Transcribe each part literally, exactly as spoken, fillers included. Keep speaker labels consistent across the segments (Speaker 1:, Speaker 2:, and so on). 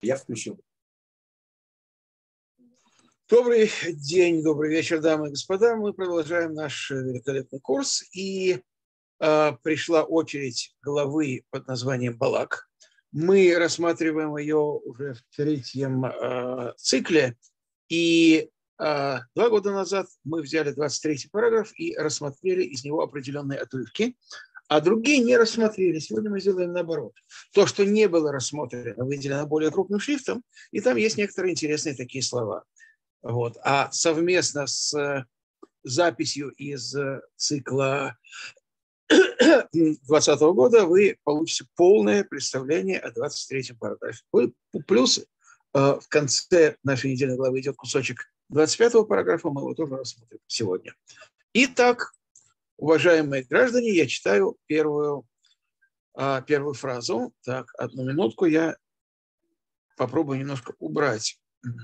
Speaker 1: Я включил. Добрый день, добрый вечер, дамы и господа. Мы продолжаем наш великолепный курс. И э, пришла очередь главы под названием Балак. Мы рассматриваем ее уже в третьем э, цикле. И э, два года назад мы взяли двадцать третий параграф и рассмотрели из него определенные отрывки. А другие не рассмотрели. Сегодня мы сделаем наоборот. То, что не было рассмотрено, выделено более крупным шрифтом, и там есть некоторые интересные такие слова. Вот. А совместно с записью из цикла двадцатого года вы получите полное представление о двадцать третьем параграфе. Плюс в конце нашей недельной главы идет кусочек двадцать пятого параграфа, мы его тоже рассмотрим сегодня. Итак, уважаемые граждане, я читаю первую, первую фразу. Так, одну минутку, я попробую немножко убрать.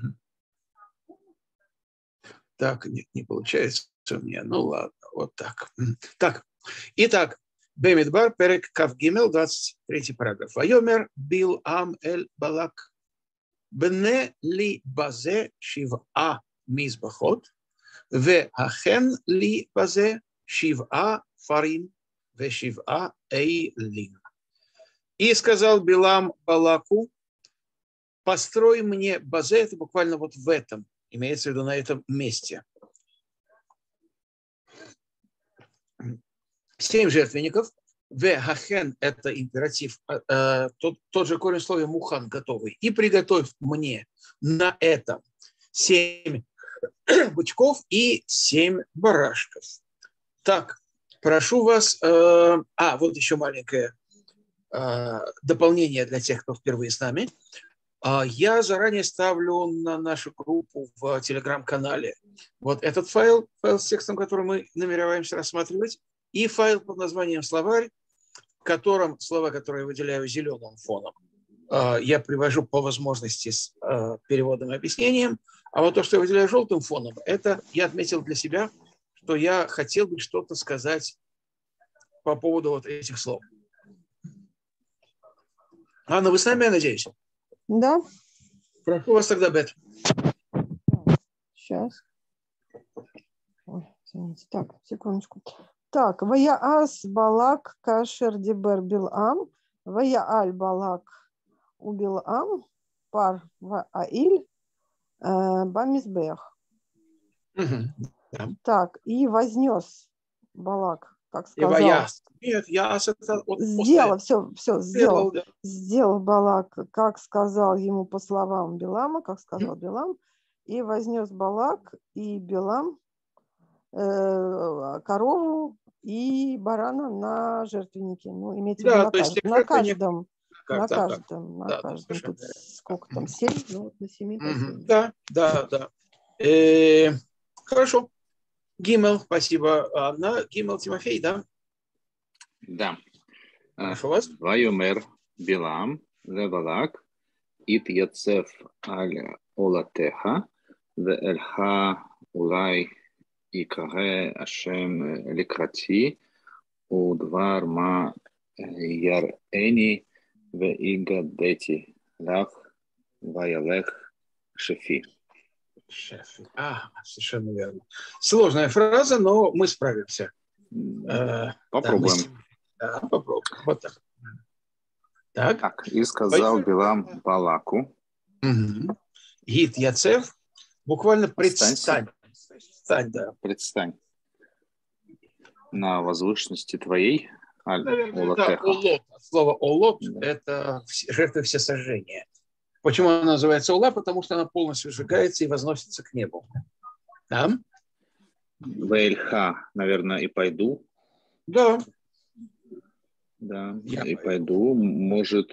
Speaker 1: Так, нет, не получается у меня. Ну ладно, вот так. Так, итак, Бемидбар, Перек Кав Гимел, двадцать третий параграф. Вайомер бил ам эль балак бне ли базе шив'a мизбахот ве ахен ли базе шив'a фарим ве шив'a эйлин. И сказал Билам Балаку: построй мне базе, это буквально вот в этом, имеется в виду на этом месте, семь жертвенников. Ве-хахен – это императив, э, тот, тот же корень слова мухан, готовый. И приготовь мне на этом семь бычков и семь барашков. Так, прошу вас. Э, а, вот еще маленькое э, дополнение для тех, кто впервые с нами. Я заранее ставлю на нашу группу в телеграм-канале вот этот файл, файл с текстом, который мы намереваемся рассматривать, и файл под названием «Словарь», в котором слова, которые я выделяю зеленым фоном, я привожу по возможности с переводом и объяснением, а вот то, что я выделяю желтым фоном, это я отметил для себя, что я хотел бы что-то сказать по поводу вот этих слов. Анна, вы с нами, я надеюсь?
Speaker 2: Да.
Speaker 1: Прошу вас тогда, Бет.
Speaker 2: Сейчас. Ой, извините. Так, секундочку. Так, Ваяас Балак Кашер Дибер Билам, Ваяаль Балак у Билам, Пар Ваиль Бамизбех. Так, и вознес Балак, как сказал.
Speaker 1: Ваяс. Нет, яс это вот
Speaker 2: сделал, все, все, сделал.
Speaker 1: Сделал, да.
Speaker 2: Сделал Балак, как сказал ему по словам Билама, как сказал mm-hmm. Билам, и вознес Балак и Билам э, корову и барана на жертвеннике. Ну, имеется в виду
Speaker 1: да,
Speaker 2: на, кажд... на каждом. На
Speaker 1: да,
Speaker 2: каждом,
Speaker 1: да,
Speaker 2: на
Speaker 1: да,
Speaker 2: каждом.
Speaker 1: Да,
Speaker 2: Тут
Speaker 1: да.
Speaker 2: сколько там? Семь? Ну, вот на семи.
Speaker 1: Mm-hmm. Да, да, да. Э, хорошо. Гимел, спасибо, Анна. Гимел Тимофей, да?
Speaker 3: Да.
Speaker 1: Прошу вас.
Speaker 3: Вайомер Билам лебалак ит яцеф аль олатеха веэлха улай икаре ашем ликрати удвар ма ярени веигадети лах ваялех шефи.
Speaker 1: Шефи. А, совершенно верно. Сложная фраза, но мы справимся.
Speaker 3: Попробуем.
Speaker 1: Да, да, попробуем. Вот так. Так.
Speaker 3: так и сказал Билам Балаку.
Speaker 1: Угу. Гит Яцев. Буквально предстань. Предстань, да.
Speaker 3: Предстань. На возвышенности твоей.
Speaker 1: Наверное, да, олот. Слово олот да. Это жертвы всесожжения. Почему она называется ола? Потому что она полностью сжигается и возносится к небу. Да?
Speaker 3: Вейльха, наверное, и пойду.
Speaker 1: Да.
Speaker 3: Да, Я и пойду. пойду. Может...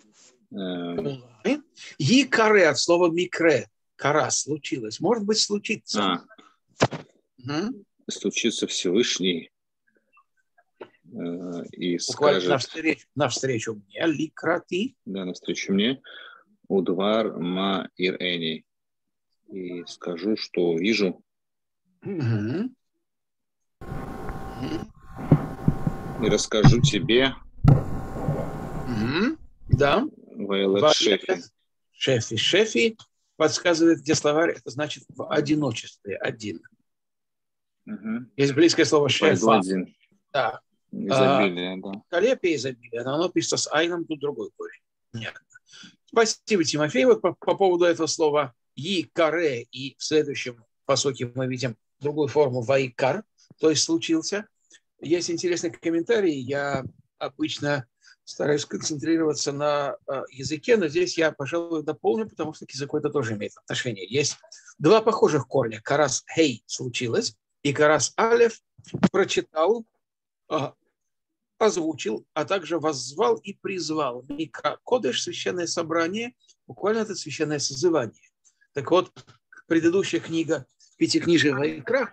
Speaker 1: Якаре от слова микре. Кара, случилось. Может быть, случится.
Speaker 3: А. Угу. Случится Всевышний э, и
Speaker 1: буквально
Speaker 3: скажет...
Speaker 1: Навстречу, навстречу мне. Ликрати.
Speaker 3: Да, навстречу мне. Удвар ма ирэни. И скажу, что вижу.
Speaker 1: Угу.
Speaker 3: И расскажу тебе.
Speaker 1: Угу. Да.
Speaker 3: Ваялех шефи.
Speaker 1: Шефи. Шефи подсказывает, где словарь, это значит в одиночестве, один.
Speaker 3: Угу.
Speaker 1: Есть близкое слово
Speaker 3: Пойду
Speaker 1: шефа.
Speaker 3: один.
Speaker 1: Да.
Speaker 3: Изобилие, а, да.
Speaker 1: Великолепие, изобилие, но оно пишется с айном, тут другой корень. Нет. Спасибо, Тимофей. Вот по, по поводу этого слова «и-каре», и в следующем посоке мы видим другую форму «вайкар», то есть «случился». Есть интересный комментарий. Я обычно стараюсь концентрироваться на э, языке, но здесь я, пожалуй, дополню, потому что к языку это тоже имеет отношение. Есть два похожих корня. Карас «хей» случилось, и карас «алев» прочитал, э, озвучил, а также воззвал и призвал. Микра Кодеш, священное собрание, буквально это священное созывание. Так вот, предыдущая книга Пятикнижия Вайкра,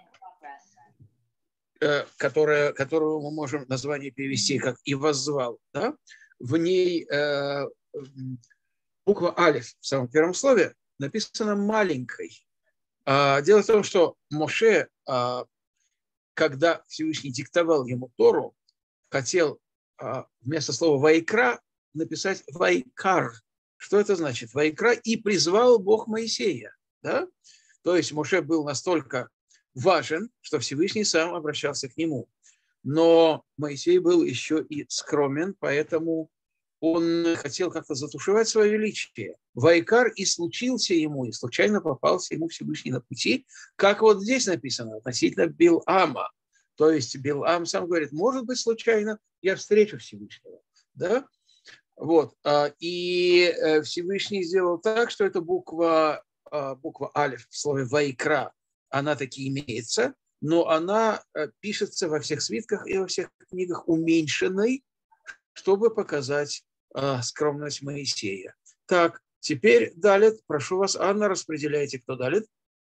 Speaker 1: э, которая, которую мы можем название перевести как «и воззвал», да? В ней э, буква «алиф» в самом первом слове написана маленькой. А, дело в том, что Моше, а, когда Всевышний диктовал ему Тору, хотел а, вместо слова «вайкра» написать «вайкар». Что это значит? «Вайкра» и призвал Бог Моисея. Да? То есть Моше был настолько важен, что Всевышний сам обращался к нему. Но Моисей был еще и скромен, поэтому он хотел как-то затушевать свое величие. «Вайкар» и случился ему, и случайно попался ему Всевышний на пути, как вот здесь написано относительно Билама. То есть Билам сам говорит, может быть, случайно я встречу Всевышнего. Да? Вот. И Всевышний сделал так, что эта буква, буква «алиф» в слове «вайкра», она таки имеется, но она пишется во всех свитках и во всех книгах уменьшенной, чтобы показать скромность Моисея. Так, теперь далит. Прошу вас, Анна, распределяйте, кто далит.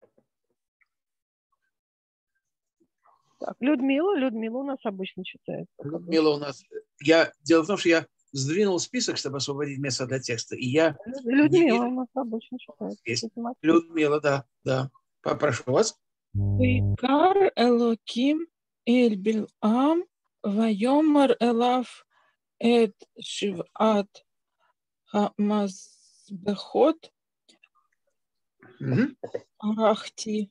Speaker 2: Так, Людмила, Людмила у нас обычно читает.
Speaker 1: Людмила у нас. Я, дело в том, что я сдвинул список, чтобы освободить место для текста. И я
Speaker 2: Людмила у нас обычно читает.
Speaker 1: Есть. Людмила, да, да. Попрошу вас.
Speaker 4: Вайкар Элоким эль Билам вайомар элав эт шиват хамазбехот арахти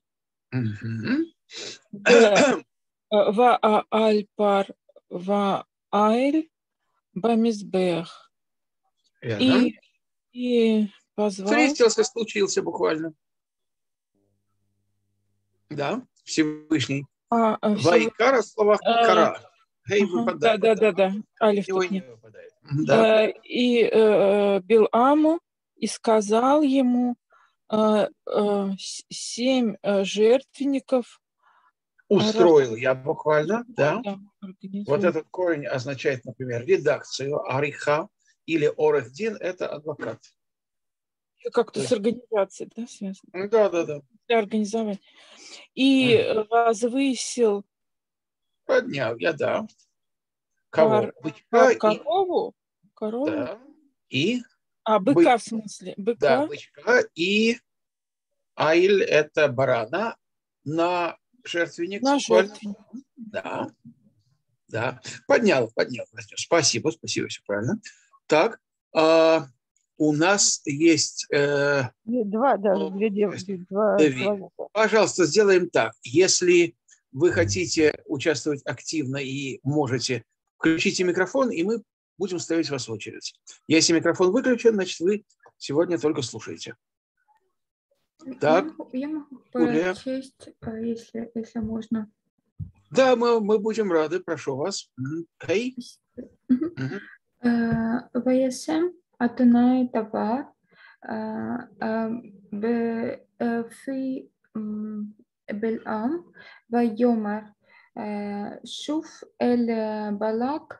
Speaker 4: ва аальпар ва айль бамизбех. И, и позвал...
Speaker 1: Встретился, случился буквально. Да, Всевышний.
Speaker 4: А,
Speaker 1: Вайкара, слова кара.
Speaker 4: Гей выпадает. Да, да, да, да. Алиф тут
Speaker 1: не
Speaker 4: нет.
Speaker 1: выпадает. Да.
Speaker 4: И э, Биламу и сказал ему э, э, семь жертвенников.
Speaker 1: Устроил я буквально, да.
Speaker 4: да
Speaker 1: вот этот корень означает, например, редакцию, ариха или орехдин – это адвокат.
Speaker 4: Как-то есть... с организацией, да, связано?
Speaker 1: Да, да, да.
Speaker 4: Для организования. И ага. возвысил...
Speaker 1: Поднял я, да. Кого?
Speaker 4: Кор...
Speaker 1: Бычка
Speaker 4: корову?
Speaker 1: И...
Speaker 4: Корову?
Speaker 1: Да. И?
Speaker 4: А, быка Бык... в смысле? Быка?
Speaker 1: Да, бычка. И айль – это барана на жертвенник.
Speaker 4: На жертвенник.
Speaker 1: Да. Да. Поднял, поднял. Спасибо, спасибо, все правильно. Так. А... У нас есть... Э,
Speaker 2: два, да,
Speaker 1: ну,
Speaker 2: две девушки. Два человека.
Speaker 1: Пожалуйста, сделаем так. Если вы хотите участвовать активно и можете, включите микрофон, и мы будем ставить вас в очередь. Если микрофон выключен, значит, вы сегодня только слушаете. Так.
Speaker 5: Я могу, я могу прочесть, если, если можно.
Speaker 1: Да, мы, мы будем рады. Прошу вас. Хей.
Speaker 5: Ваясем. Адонай давар בפי בלעם ויאמר שוב אל בלק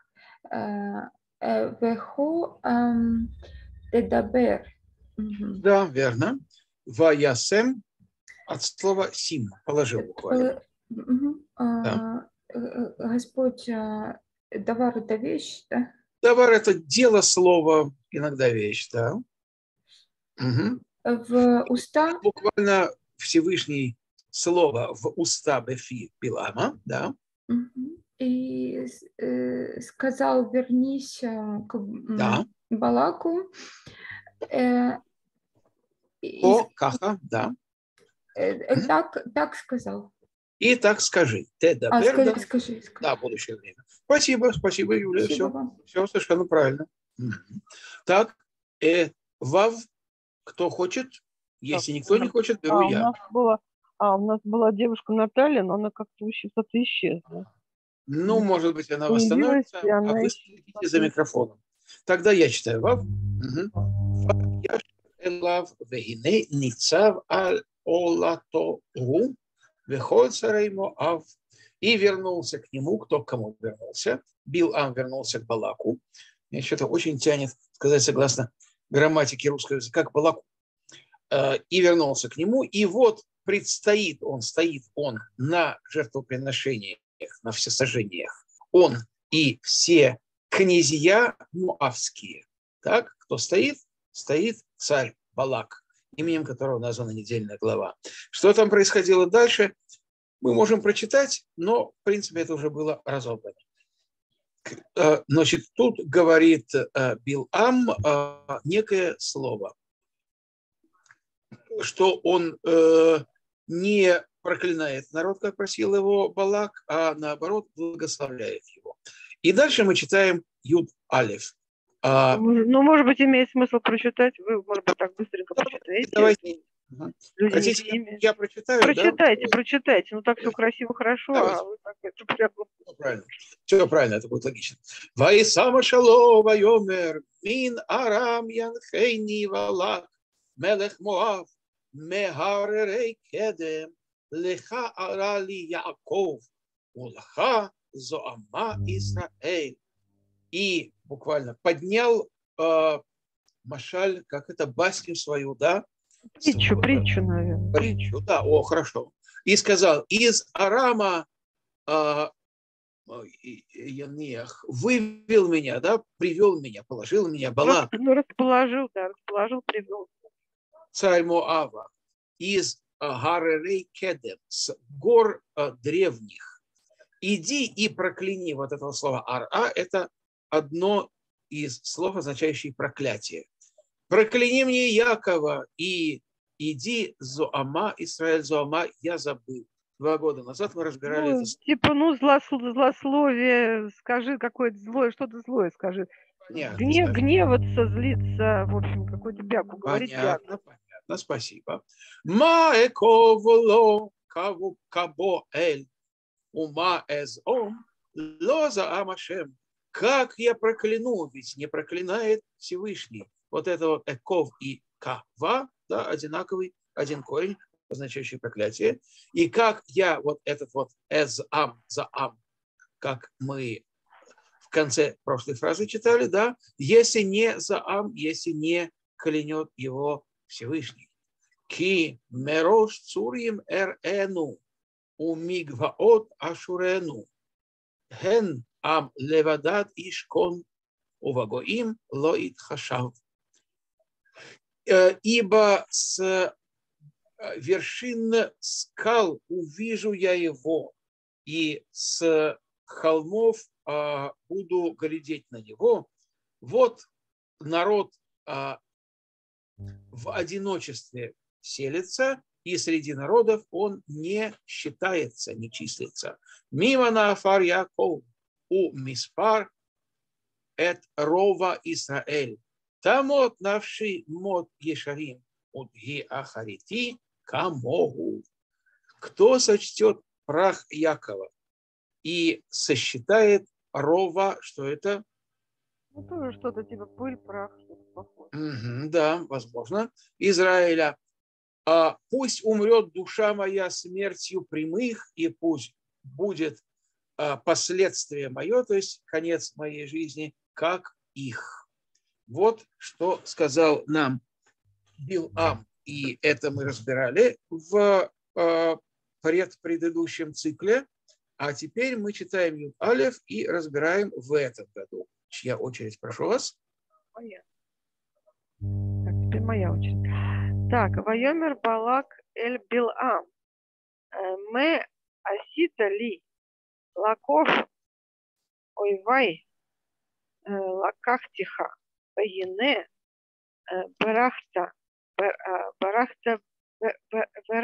Speaker 5: והוא תדבר.
Speaker 1: Да, верно. Ваясем от слова сим, положил буквально.
Speaker 5: Да. Господь, давар это вещь, да?
Speaker 1: Давар – это дело, слово, иногда вещь, да. Угу.
Speaker 5: В уста?
Speaker 1: Буквально Всевышний слово в уста Бефи Билама, да.
Speaker 5: Угу. И э, сказал, вернись к
Speaker 1: да.
Speaker 5: Балаку, э,
Speaker 1: Каха, да.
Speaker 5: Э, э, Так, так сказал.
Speaker 1: И так скажи. Те
Speaker 5: А,
Speaker 1: дабер,
Speaker 5: скажи,
Speaker 1: да.
Speaker 5: скажи, скажи.
Speaker 1: Да, будущее время. Спасибо, спасибо, Юлия.
Speaker 5: Спасибо
Speaker 1: Все,
Speaker 5: вам.
Speaker 1: все совершенно правильно. Мгм. Так, э, Вав, кто хочет? Если никто не хочет, беру
Speaker 2: А, у
Speaker 1: я.
Speaker 2: нас была, а, у нас была девушка Наталья, но она как-то что-то исчезла.
Speaker 1: Ну, может быть, она
Speaker 2: Появилась,
Speaker 1: восстановится,
Speaker 2: и
Speaker 1: а
Speaker 2: она
Speaker 1: вы
Speaker 2: исчезла.
Speaker 1: следите за микрофоном. Тогда я читаю Вав. Мгм. Ваяшер элав вегине ницав аль олатогу вехоль царей Моав. И вернулся к нему, кто к кому вернулся. Билам вернулся к Балаку. Мне что-то очень тянет сказать согласно грамматике русского языка, к Балаку. Э, И вернулся к нему. И вот предстоит он, стоит он на жертвоприношениях, на всесожжениях. Он и все князья муавские. Так, кто стоит? Стоит царь Балак, именем которого названа недельная глава. Что там происходило дальше, мы можем прочитать, но, в принципе, это уже было разобрано. Э, Значит, тут говорит э, Билам э, некое слово, что он э, не проклинает народ, как просил его Балак, а наоборот благословляет его. И дальше мы читаем Юд Алеф. А,
Speaker 2: Ну, ну, может быть, имеет смысл прочитать. Вы, может быть, так быстренько прочитаете.
Speaker 1: давайте. Угу.
Speaker 2: Люди не
Speaker 1: Хотите,
Speaker 2: всеми.
Speaker 1: я прочитаю?
Speaker 2: Прочитайте,
Speaker 1: Да?
Speaker 2: прочитайте. Ну, так все красиво, хорошо,
Speaker 1: Давайте.
Speaker 2: а вы так это прямо...
Speaker 1: Все правильно. Все правильно, это будет логично. Ваисама шало вайомер мин арам янхейни валак мелех Моав мегаререй кедем леха арали Яаков улаха зоама Исраэль. И буквально поднял э, Машаль, как это, басню свою, да?
Speaker 2: Притчу, притчу, наверное.
Speaker 1: Притчу, да, о, хорошо. И сказал, из Арама э, Янех вывел меня, да, привел меня, положил меня, Балак,
Speaker 2: Ну, расположил, да, расположил, привел.
Speaker 1: царь Моава, из Гаререй Кедем, с гор а, древних. Иди и прокляни. Вот этого слова ара, это одно из слов, означающих проклятие. Прокляни мне Якова и иди Зоама, Израиль Зоама, я забыл. Два года назад мы разбирали
Speaker 2: Ну,
Speaker 1: это.
Speaker 2: типа, ну, злослов, злословие, скажи какое-то злое, что-то злое скажи.
Speaker 1: Понятно,
Speaker 2: Гнев,
Speaker 1: спасибо.
Speaker 2: гневаться, злиться, в общем, какой-то бяку, говорить бяку.
Speaker 1: Понятно, понятно, спасибо. Маэковло каву кабо эль ума эз ом лоза амашем. Как я прокляну, ведь не проклинает Всевышний. Вот это вот эков и кава, да, одинаковый, один корень, означающий проклятие. И как я вот этот вот эз ам, за ам, как мы в конце прошлой фразы читали, да, если не за ам, если не клянет его Всевышний. Ки мерош цурим эр эну умигваот ашурену ген ам левадат ишкон увагоим лоит хашав. Ибо с вершин скал увижу я его, и с холмов а, буду глядеть на него. Вот народ а, в одиночестве селится, и среди народов он не считается, не числится. Мимо на афар Яков у миспар эт рова Исраэль. Тамот навши мот ешарим от ги ахарити камогу. Кто сочтет прах Якова и сосчитает рова, что это?
Speaker 2: Ну, тоже что-то типа пыль, прах, что-то похожее.
Speaker 1: Mm-hmm, да, возможно. Израиля. А пусть умрет душа моя смертью прямых, и пусть будет а, последствие мое, то есть конец моей жизни, как их. Вот что сказал нам Билам. И это мы разбирали в а, предпредыдущем цикле. А теперь мы читаем Юд Алеф и разбираем в этом году. Чья очередь, прошу вас?
Speaker 2: Моя. Так, теперь моя очередь. Так, Вайомер Балак эль Билам. Мы асита ли лаков ойвай лакахтиха вайне барахта барахта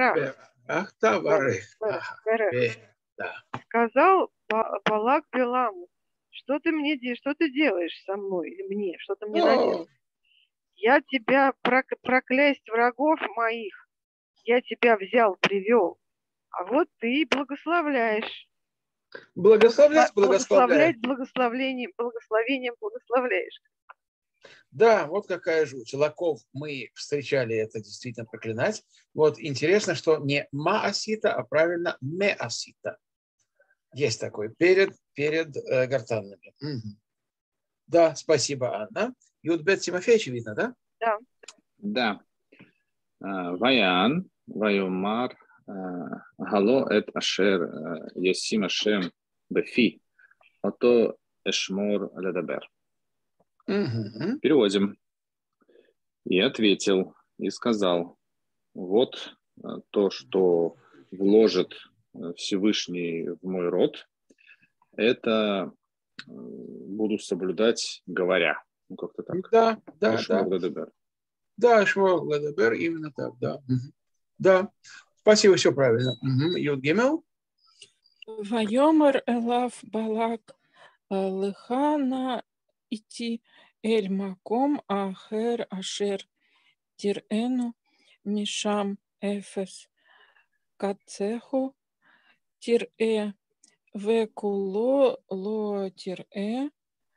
Speaker 2: Берах.
Speaker 1: Ах, товары.
Speaker 2: Берах, Берах.
Speaker 1: Да.
Speaker 2: Сказал Ба- Балак Биламу, что ты мне де- что ты делаешь со мной или мне, что ты мне наделал? Я тебя прок- проклясть врагов моих, я тебя взял, привел, а вот ты благословляешь.
Speaker 1: Благословлять,
Speaker 2: Благословлять
Speaker 1: благословлять.
Speaker 2: благословением, благословением благословляешь.
Speaker 1: Да, вот какая жуть. Лаков мы встречали это действительно проклинать. Вот интересно, что не маасита, а правильно меасита. Есть такой перед, перед э, гортанными. Угу. Да, спасибо, Анна. Юдбет Тимофеевич, видно, да?
Speaker 2: Да.
Speaker 3: Да. Ваян, Вайомар, Гало эт Ашер, Ясим Ашем Бефи, Ото Эшмор Ледабер.
Speaker 1: Угу.
Speaker 3: Переводим. И ответил, и сказал, вот то, что вложит Всевышний в мой род, это буду соблюдать, говоря. Ну, как-то так.
Speaker 1: Да, да,
Speaker 3: Эшмор
Speaker 1: да.
Speaker 3: Ледабер.
Speaker 1: Да, Эшмор Ледабер, именно так, да. Угу. Да, спасибо, все правильно. Угу. Юд Гимел.
Speaker 4: Вайомар элав балак лехана ити эль маком ахер ашер тирену мишам эфес кацеху тире векуло ло тире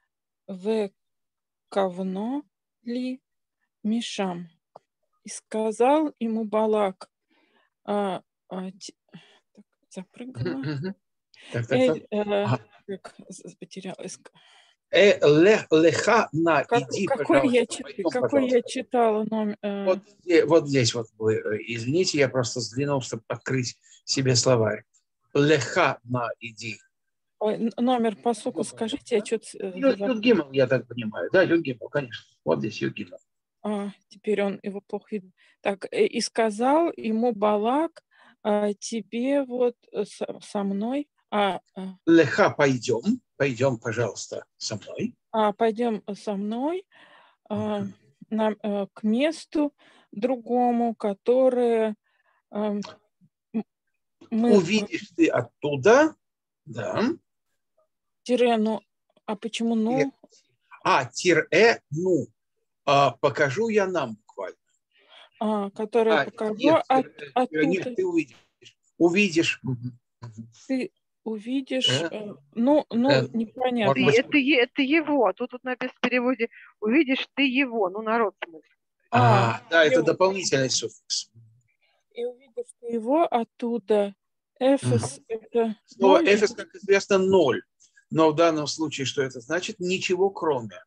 Speaker 4: векавно ли мишам. И сказал ему Балак, а, а, т... так, запрыгала.
Speaker 1: Угу. Так, так, так.
Speaker 4: Эль, э,
Speaker 1: Ага.
Speaker 4: как, потерялась.
Speaker 1: Э, ле, леха на,
Speaker 4: Как,
Speaker 1: иди,
Speaker 4: какой я,
Speaker 1: пожалуйста.
Speaker 4: чит-
Speaker 1: Пойдем,
Speaker 4: какой я
Speaker 1: пожалуйста.
Speaker 4: читала номер? Э,
Speaker 1: Вот, здесь- вот здесь вот вы, э, извините, я просто сдвинул, чтобы открыть себе словарь. Леха на, иди.
Speaker 4: ой, н- номер по суку скажите, я что-то...
Speaker 1: Юд Гимел, я так понимаю. Да, Юд Гимел, конечно. Вот здесь Юд Гимел.
Speaker 4: А, теперь он его плохо видно. Так, э, и сказал ему Балак, а, тебе вот э, со, со мной, а, а,
Speaker 1: Леха, пойдем. Пойдем, пожалуйста, со мной.
Speaker 4: а, пойдем со мной а, на, а, к месту другому, которое а, м- мы...
Speaker 1: Увидишь ты оттуда. Да.
Speaker 4: Тире, ну, а почему ну?
Speaker 1: А, тире, ну. А, покажу я нам буквально.
Speaker 4: А, которое
Speaker 1: А,
Speaker 4: покажу
Speaker 1: нет,
Speaker 4: от,
Speaker 1: тире,
Speaker 4: оттуда.
Speaker 1: нет, ты увидишь. Увидишь.
Speaker 4: Ты увидишь,
Speaker 1: Э,
Speaker 4: э, ну, ну,
Speaker 1: э,
Speaker 4: непонятно.
Speaker 1: может быть,
Speaker 2: Это, е- это его. Тут, тут написано в переводе, увидишь ты его, ну народ в смысле.
Speaker 4: А,
Speaker 1: А, да, это
Speaker 4: его.
Speaker 1: дополнительный суффикс.
Speaker 4: И увидишь ты его оттуда. Эфес это
Speaker 1: Слово
Speaker 4: ноль.
Speaker 1: эфес, как известно, ноль. Но в данном случае что это значит? Ничего кроме.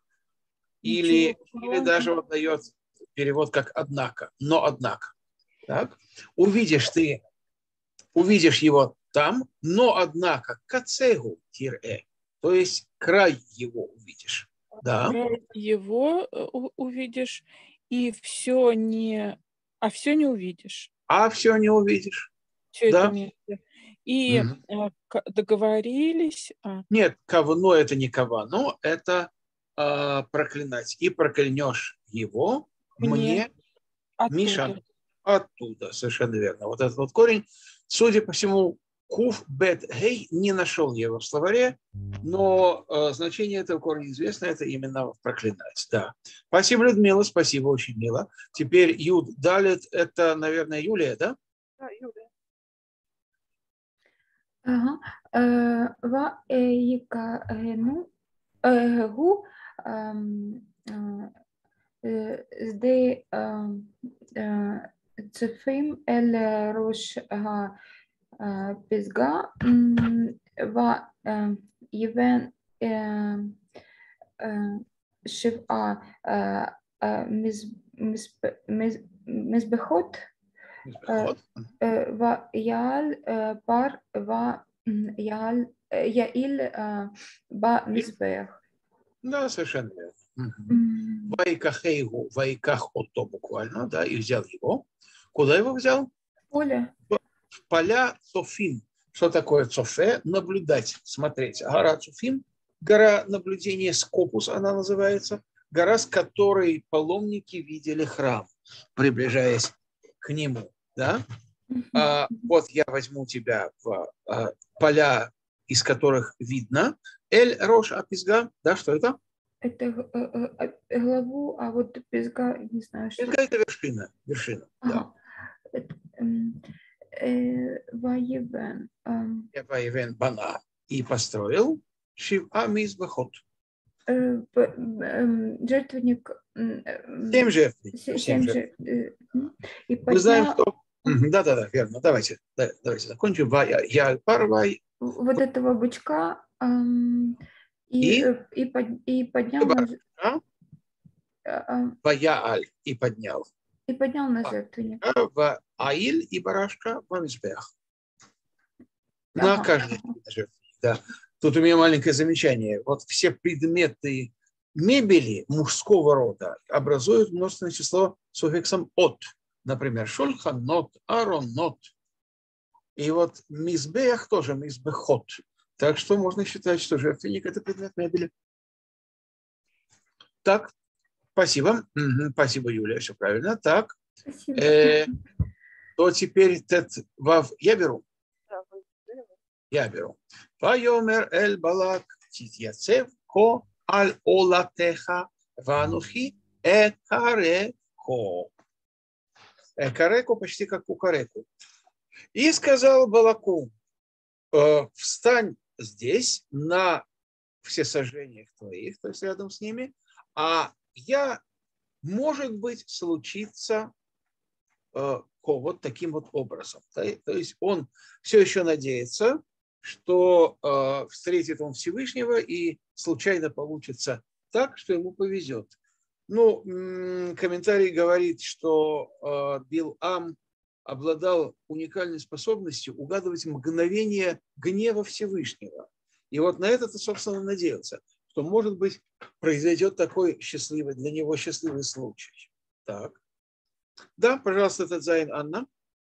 Speaker 1: Или,
Speaker 4: Ничего
Speaker 1: или даже вот дает перевод как однако. Но однако. Так? Увидишь ты, увидишь его там, но однако кацегу тире. То есть край его увидишь. Да.
Speaker 4: Край его э, у- увидишь, и все не... А все не увидишь.
Speaker 1: А все не увидишь.
Speaker 4: Все
Speaker 1: Да.
Speaker 4: это место. И
Speaker 1: Мгм.
Speaker 4: э, к- договорились... а,
Speaker 1: Нет, кавно это не кавано, это э, проклинать. И проклянешь его
Speaker 4: Мне
Speaker 1: мне,
Speaker 4: оттуда.
Speaker 1: Миша, оттуда. Совершенно верно. Вот этот вот корень, судя по всему, кув бет гей, не нашел я его в словаре, но э, значение этого корня известно, это именно проклинать. Да. Спасибо, Людмила, спасибо, очень мило. Теперь Юд Далит, это, наверное, Юлия, да?
Speaker 2: Да, Юля.
Speaker 5: Ага. Е, Ва ікагену гу зде צופים אל ראש הפסגה ויבן שבעה מזבחות
Speaker 1: Вот.
Speaker 5: ויעל בר ויעל יעיל במזבח.
Speaker 1: Да, совершенно верно. Мгм. Вайкахейгу, вайках ото буквально, да, и взял его. Куда его взял?
Speaker 5: Поле.
Speaker 1: В поля Цофим. Что такое Цофе? Наблюдать, смотреть. Гора Цофим, гора наблюдения Скопус, она называется. Гора, с которой паломники видели храм, приближаясь к нему. Да? А, вот я возьму тебя в а, поля, из которых видно. Эль Рош Апизга. Да, что это?
Speaker 5: Это э, э, главу, а вот пизга, не знаю, что.
Speaker 1: Пизга – это вершина. Вершина,
Speaker 5: Ага. Это, эм, э, Ваевен. эм,
Speaker 1: да. Ваевен Бана. И построил Шива Мизбахот.
Speaker 5: э, б- эм, Жертвенник. м, эм,
Speaker 1: Семь жертвенников.
Speaker 5: се-
Speaker 1: Семь
Speaker 5: Семь
Speaker 1: жертв.
Speaker 5: же. э, м, И
Speaker 1: Мы знаем,
Speaker 5: поднял
Speaker 1: что... Мгм, Да-да-да, верно. Давайте, да, давайте закончим. Ва- Я Парвай
Speaker 5: вот этого бычка эм, и,
Speaker 1: и
Speaker 5: э, и, под- и поднял на, ж-
Speaker 1: Барака,
Speaker 5: э, э,
Speaker 1: Ваяаль и поднял.
Speaker 5: и поднял на жертвенник.
Speaker 1: В Аиль и Барашка в Амизбех. На
Speaker 5: Ага,
Speaker 1: каждый
Speaker 5: ага.
Speaker 1: жертвенник. Да. Тут у меня маленькое замечание. Вот все предметы мебели мужского рода образуют множественное число суффиксом «от». Например, шульханот, аронот. И вот мизбех тоже мизбехот. Так что можно считать, что жертвенник – это предмет мебели. Так, спасибо. Мгм, спасибо, Юлия, все правильно. Так,
Speaker 5: Спасибо.
Speaker 1: э, то теперь тет вав я беру.
Speaker 2: Да, вы-
Speaker 1: Я беру. Вайомер эль балак титьяцев ко аль олатеха ванухи экареко. Экареко почти как кукареку. И сказал Балаку: «Э, встань здесь на всесожжениях твоих, то есть рядом с ними, а я, может быть, случится э, вот таким вот образом. Да? То есть он все еще надеется, что э, встретит он Всевышнего и случайно получится так, что ему повезет. Ну, м, комментарий говорит, что э, Билам обладал уникальной способностью угадывать мгновение гнева Всевышнего. И вот на это-то, собственно, надеялся, что, может быть, произойдет такой счастливый, для него счастливый случай. Так. Да, пожалуйста, Тадзайн Анна.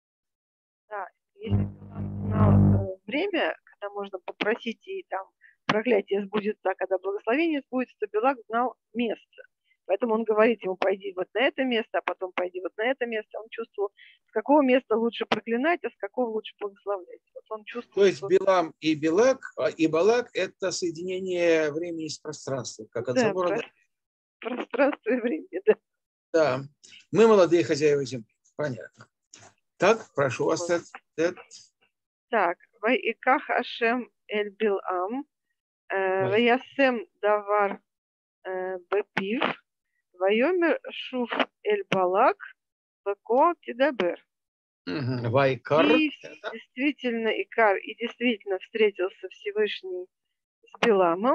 Speaker 2: Да, если бы он знал э, время, когда можно попросить, и там проклятие сбудется, а когда благословение сбудется, то Белак знал место. Поэтому он говорит ему: пойди вот на это место, а потом пойди вот на это место. Он чувствовал, с какого места лучше проклинать, а с какого лучше благословлять. Вот он чувствовал,
Speaker 1: То есть
Speaker 2: что...
Speaker 1: Билам и Белак, и Балак – это соединение времени с пространством, как от
Speaker 2: Да,
Speaker 1: забора до...
Speaker 2: про- пространство и время, да.
Speaker 1: Да, мы молодые хозяева земли. Понятно. Так, прошу вас.
Speaker 2: Вот.
Speaker 1: Тет.
Speaker 2: Так, Вайиках Ашем Эль Билам,
Speaker 1: Вай.
Speaker 2: Ваясем Давар э, Бепив, Вайомер Шуф Эль Балак, Беко Тидабер.
Speaker 1: Мгм. Вайкар.
Speaker 2: И действительно Икар, и действительно встретился Всевышний с Биламом,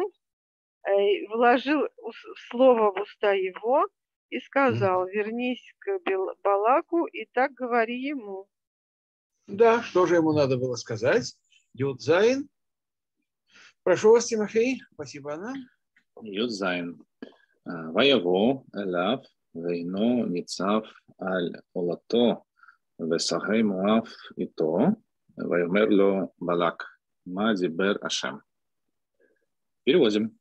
Speaker 2: э, вложил ус- слово в уста его и сказал: вернись к Бил- Балаку и так говори ему.
Speaker 1: Да, что же ему надо было сказать? Юдзайн. Прошу вас, Тимофей. Спасибо, Анна.
Speaker 3: Юдзайн. ויבוא אליו, ואינו ניצב על עולתו, ושחי מואב איתו, ויאמר לו בלק, מה דיבר השם? Переводим.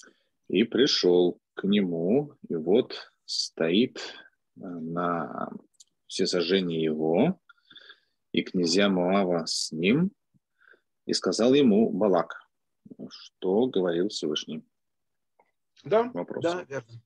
Speaker 3: И пришел к нему, и вот стоит на всесожжении его, и князья Моава с ним, и сказал ему Балак, что говорил Всевышний.
Speaker 1: Да,
Speaker 3: Вопрос.
Speaker 1: да, верно.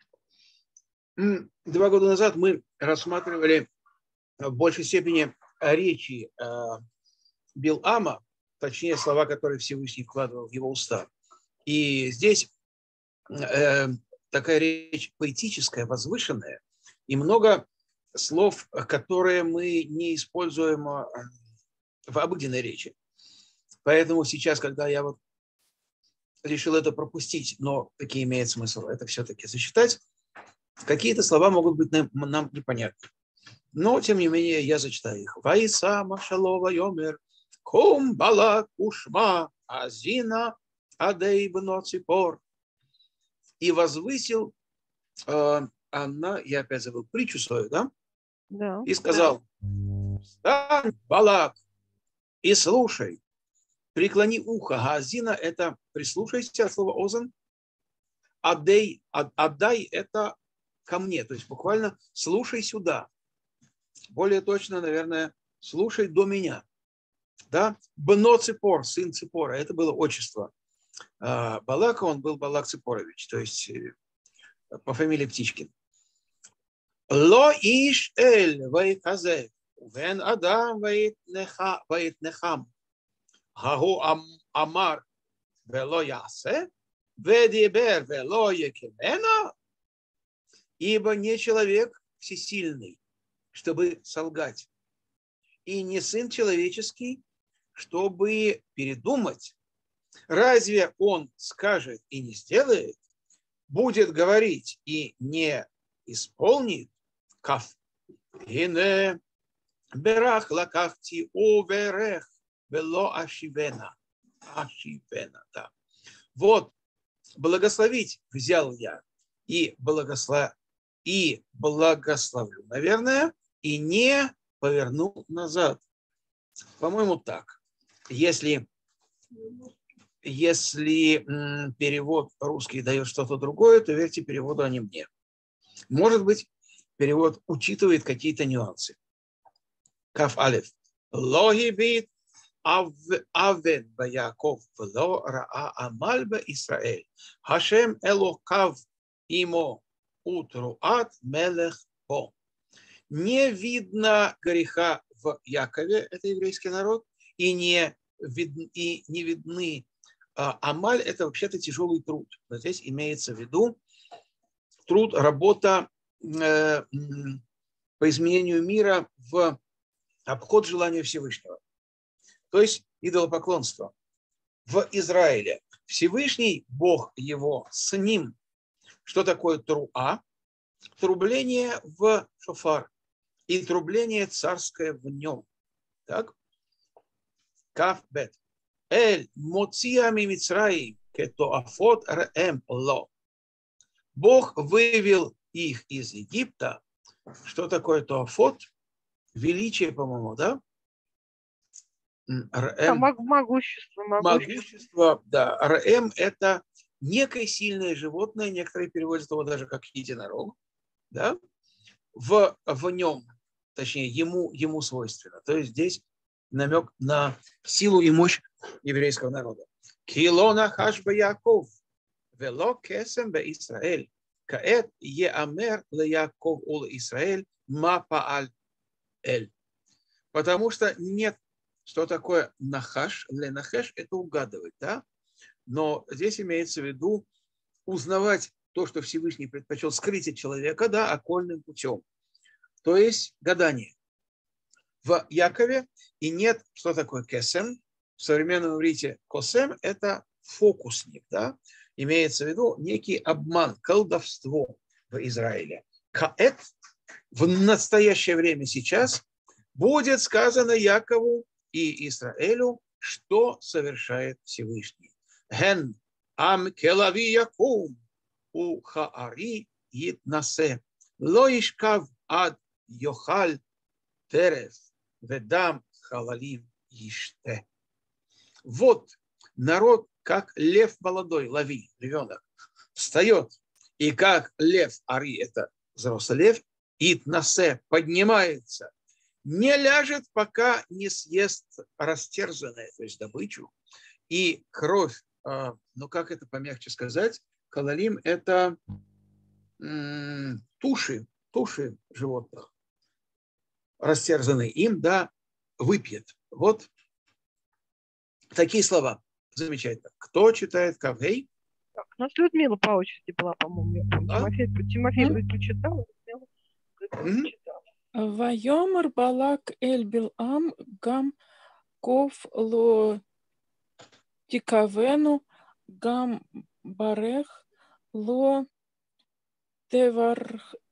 Speaker 1: М, Два года назад мы рассматривали в большей степени речи э, Билама, точнее слова, которые Всевышний вкладывал в его уста. И здесь э, такая речь поэтическая, возвышенная, и много слов, которые мы не используем э, в обыденной речи. Поэтому сейчас, когда я вот решил это пропустить, но таки имеет смысл это все-таки зачитать, какие-то слова могут быть нам, нам непонятны. Но, тем не менее, я зачитаю их. Ваиса Машалова Йомер, Кум Балак Ушма, Азина Адей Бно Ципор. И возвысил э, Анна, я опять забыл притчу свою, да?
Speaker 2: Да.
Speaker 1: И сказал: встань, Балак, и слушай, преклони ухо. Азина – это прислушайся от слова озан. Адей, отдай – это ко мне, то есть буквально слушай сюда. Более точно, наверное, слушай до меня. Да? Бно Ципор, сын Ципора, это было отчество Балака, он был Балак Ципорович, то есть по фамилии Птичкин. Ло иш эль ваиказе, вен адам ваитнехам, гагу амар вело ясе, ведибер вело якимена, ибо не человек всесильный, чтобы солгать, и не сын человеческий, чтобы передумать. Разве он скажет и не сделает, будет говорить и не исполнит? Каф. Ине берах лакахти оверех вело ашивена. Ашивена, да. Вот, благословить взял я и, благослов... и благословлю, наверное, и не поверну назад. По-моему, так. Если... Если м, перевод русский дает что-то другое, то верьте переводу, а не мне. Может быть, перевод учитывает какие-то нюансы. Каф алеф. Логи бит авен баяков вло раа амаль ба Исраэль. Хашем элокав имо утруат мелех бо. Не видно греха в Якове, это еврейский народ, и не, вид, и не видны. Амаль – это вообще-то тяжелый труд. Но здесь имеется в виду труд, работа э, по изменению мира в обход желания Всевышнего. То есть идолопоклонство. В Израиле Всевышний, Бог его, с ним. Что такое труа? Трубление в шофар. И трубление царское в нем. Так? Каф бет. Эль моция мимицраи кетоафот рэм ло. Бог вывел их из Египта. Что такое тоафот? Величие, по-моему, да?
Speaker 2: Да, могущество, могущество.
Speaker 1: Могущество, да. Рэм – это некое сильное животное, некоторые переводят его даже как единорог, да? В, в нем, точнее, ему, ему свойственно. То есть здесь намек на силу и мощь еврейского народа. Килона хашба Яков, вело кесем бе Исраэль, каэт еамер ле Яков ул Исраэль ма пааль эль. Потому что нет, что такое нахаш, ле нахеш, это угадывать, да? Но здесь имеется в виду узнавать то, что Всевышний предпочел скрыть от человека, да, окольным путем. То есть гадание. В Якове и нет, что такое кесем. В современном иврите косем – это фокусник, да? Имеется в виду некий обман, колдовство в Израиле. Каэт в настоящее время сейчас будет сказано Якову и Израилю, что совершает Всевышний. Ген ам келави якум у хаари йитнасе лоишкав ад йохаль терев ведам халалим иште. Вот народ, как лев молодой, лави, львенок, встает, и как лев, ари, это взрослый лев, итнасе, поднимается, не ляжет, пока не съест растерзанное, то есть добычу, и кровь, ну как это помягче сказать, халалим – это м, туши, туши животных, растерзанные им, да, выпьет. Вот такие слова. Замечательно. Кто читает Кавгей?
Speaker 2: Так, у нас Людмила по очереди была, по-моему.
Speaker 1: А?
Speaker 2: Тимофей, Тимофей mm-hmm. прочитал,
Speaker 4: mm-hmm. Вайомар балак эль билам гам ков ло тикавену гам барех ло тевархену.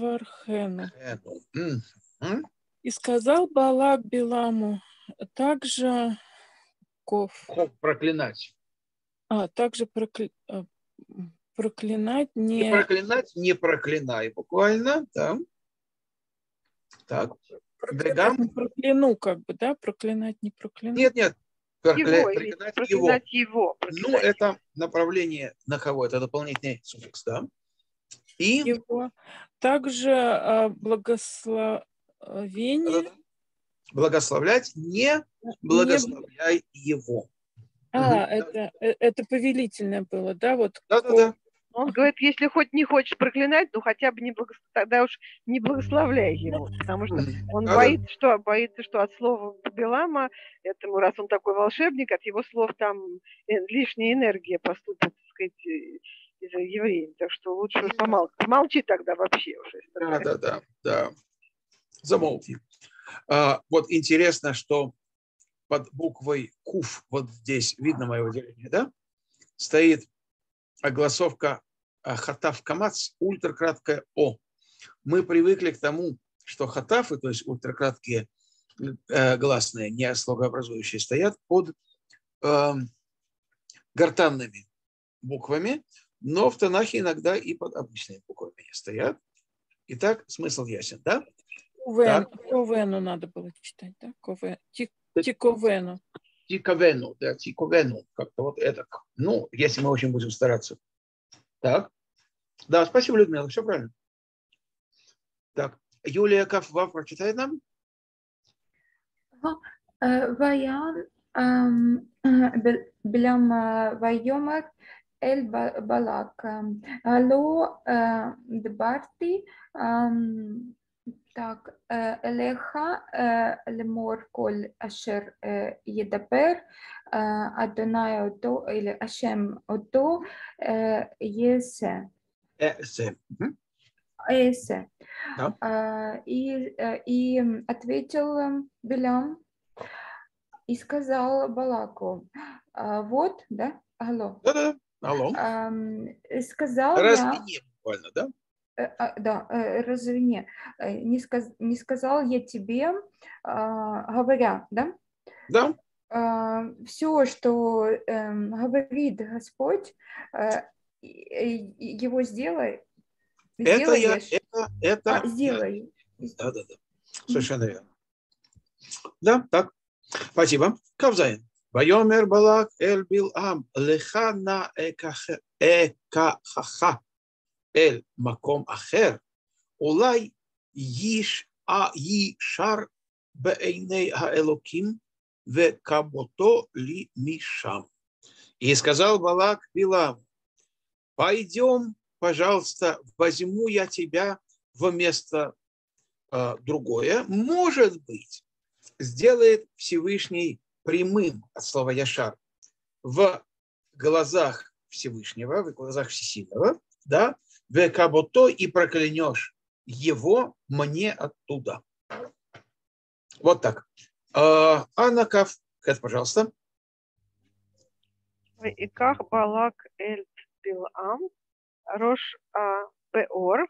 Speaker 1: Mm-hmm.
Speaker 4: И сказал Балак Биламу, также ков.
Speaker 1: Проклинать.
Speaker 4: А, также прокля... проклинать не...
Speaker 1: Не проклинать, не проклинай, буквально, да. Так.
Speaker 4: Проклинать не прокляну, как бы, да? Проклинать не прокляну.
Speaker 1: Нет, нет. Прокля...
Speaker 2: Его,
Speaker 1: проклинать,
Speaker 2: проклинать
Speaker 1: его.
Speaker 2: его. Проклинать.
Speaker 1: Ну, это направление на кого? Это дополнительный суффикс, да. И...
Speaker 4: Его. Также а, благословение...
Speaker 1: Благословлять, не благословляй его.
Speaker 4: А,
Speaker 1: Угу.
Speaker 4: это, э, это повелительное было, да? Вот
Speaker 1: Да, да, да.
Speaker 2: Он говорит, если хоть не хочешь проклинать, ну хотя бы не благос... тогда уж не благословляй его, потому что он
Speaker 1: Да,
Speaker 2: боится, что боится, что от слова Билама, этому, раз он такой волшебник, от его слов там лишняя энергия поступит, так сказать, из-за евреев. Так что лучше помолчи, помолчи тогда вообще уже.
Speaker 1: Да, да, да, да. Замолкни. А, вот интересно, что под буквой Куф, вот здесь видно мое выделение, да, стоит огласовка хатав камац, ультракраткое О. Мы привыкли к тому, что хатафы, то есть ультракраткие э, гласные, не слогообразующие, стоят под э, гортанными буквами, но в Танахе иногда и под обычными буквами стоят. Итак, смысл ясен, да?
Speaker 4: Ковен, ковену надо было читать, да? Ковен, тиковену.
Speaker 1: Тиковену, да, тиковену, как-то вот это. Ну, если мы очень будем стараться. Так. Да, спасибо, Людмила, все правильно. Так, Юлия Кафва прочитает нам.
Speaker 5: Ваян Билам Вайомар Эль Балак. Алло Дбарти. Так, Элеха Лемор Коль Ашер Едапер Адонай Ото или Ашем Ото Есе.
Speaker 1: Эсе.
Speaker 5: Есе.
Speaker 1: Да.
Speaker 5: И, и ответил Билам и сказал Балаку, вот, да, алло.
Speaker 1: Да-да, алло.
Speaker 5: Сказал
Speaker 1: Разве
Speaker 5: я...
Speaker 1: не буквально, да?
Speaker 5: Да, разве не, не, сказ, не сказал я тебе, говоря, да?
Speaker 1: Да.
Speaker 5: Все, что говорит Господь, его сделай.
Speaker 1: Это я, это, это.
Speaker 5: А, сделай.
Speaker 1: Да, да, да. Совершенно верно. Да, так. Спасибо. Кавзайн. Вайомер Балак эль Билам леха на экахаха эль маком ахер улай иш а ишар бейней хаэлоким векабото ли мишам. И сказал Балак Биламу: пойдем, пожалуйста, возьму я тебя в место э, другое. Может быть, сделает Всевышний прямым от слова Яшар в глазах Всевышнего, в глазах Всесильного, да, векабото, и проклянешь его мне оттуда. Вот так. Анна Каф, Кэт, пожалуйста.
Speaker 2: Иках Балак эль Билам Рош Беор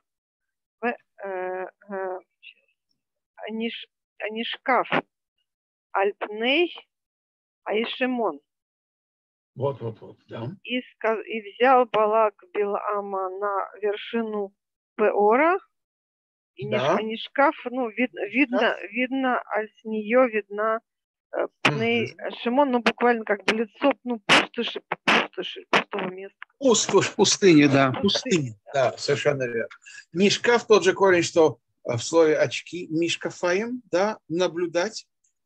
Speaker 2: Анишкаф Альпней Аишемон.
Speaker 1: Вот, вот, вот, да.
Speaker 2: И, сказ... и взял Балак Билама на вершину Пеора, и
Speaker 1: Да.
Speaker 2: Анишкаф, ну, вид... видно,
Speaker 1: Да.
Speaker 2: видно, а с нее видна э, Пней Шимон, ну, буквально как бы лицо, ну, пустоши, пустоши, пустого места.
Speaker 1: Пустошь, пустыни, да, пустыня, да, совершенно верно. Нишкаф тот же корень, что в слове очки, мишкафаем, да, наблюдать.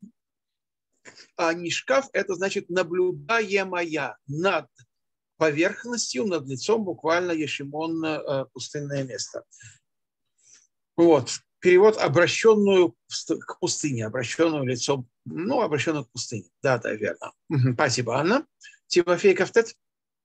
Speaker 1: А нишкаф – это значит наблюдаемая над поверхностью, над лицом, буквально ешимон, пустынное место. Вот. Перевод обращенную к пустыне, обращенную лицом, ну, обращенную к пустыне. Да, да, верно. Спасибо, Анна. Тимофей Кафтет.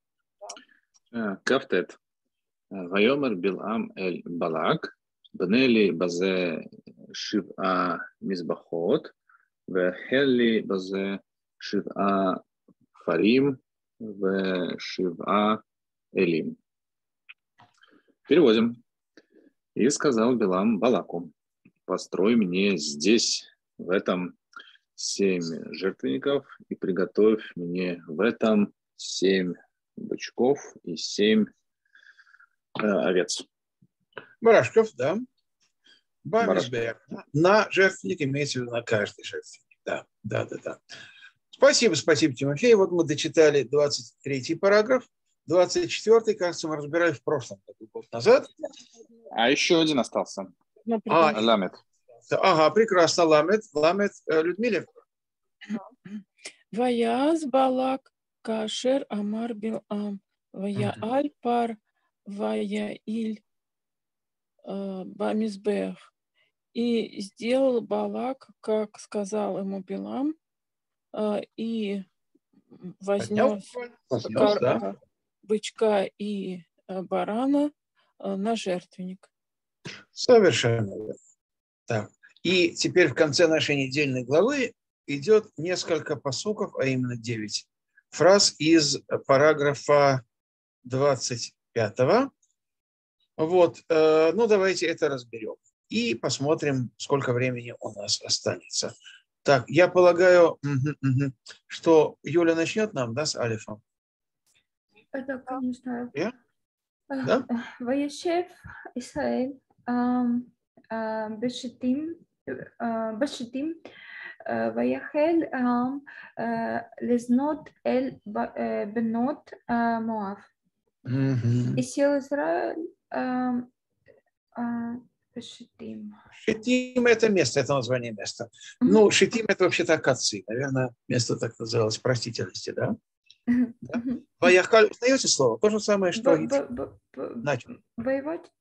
Speaker 3: Кафтет. Вайомер Билам эль Балак. Бнели базе шив'a мизбахот. Вехелли базе шив'a фарим. Вешив'a элим. Переводим. И сказал Билам Балаку: построй мне здесь, в этом, семь жертвенников, и приготовь мне в этом семь бычков и семь э, овец.
Speaker 1: Барашков, да. Барашков. На жертвенник имеется в виду на каждый жертвенник. Да, да, да, да. Спасибо, спасибо, Тимофей. Вот мы дочитали двадцать третий параграф. двадцать четвёртый, кажется, мы разбирали в прошлом году, год назад.
Speaker 3: А еще один остался.
Speaker 1: А,
Speaker 3: Ламет.
Speaker 1: Ага, прекрасно. Ламет, ламет Людмиле.
Speaker 4: Ваяз Балак Кашер Амар Билам. Вая Аль Пар Вая Иль Бамизбех. И сделал Балак, как сказал ему Билам, и вознес,
Speaker 1: вознес да.
Speaker 4: бычка и барана на жертвенник.
Speaker 1: Совершенно верно. Так. И теперь в конце нашей недельной главы идет несколько пасуков, а именно девять фраз из параграфа двадцать пятого. Вот. Ну, давайте это разберем. И посмотрим, сколько времени у нас останется. Так, я полагаю, угу, угу, что Юля начнет нам, да, с алифом?
Speaker 5: Да, конечно.
Speaker 1: Я? Да?
Speaker 5: Ваяшев Исраэль Бешитим Бешитим Ваяхель Лезнот Эль Бенот Моав. И сел Израиль Шитим.
Speaker 1: Шитим – это место, это название места. Mm-hmm. Ну, Шитим – это вообще-то акации. Наверное, место так называлось, простительности, да?
Speaker 5: Mm-hmm.
Speaker 1: да? Ваяхаль, узнаете слово? То же самое, что и
Speaker 5: начал. Воевать?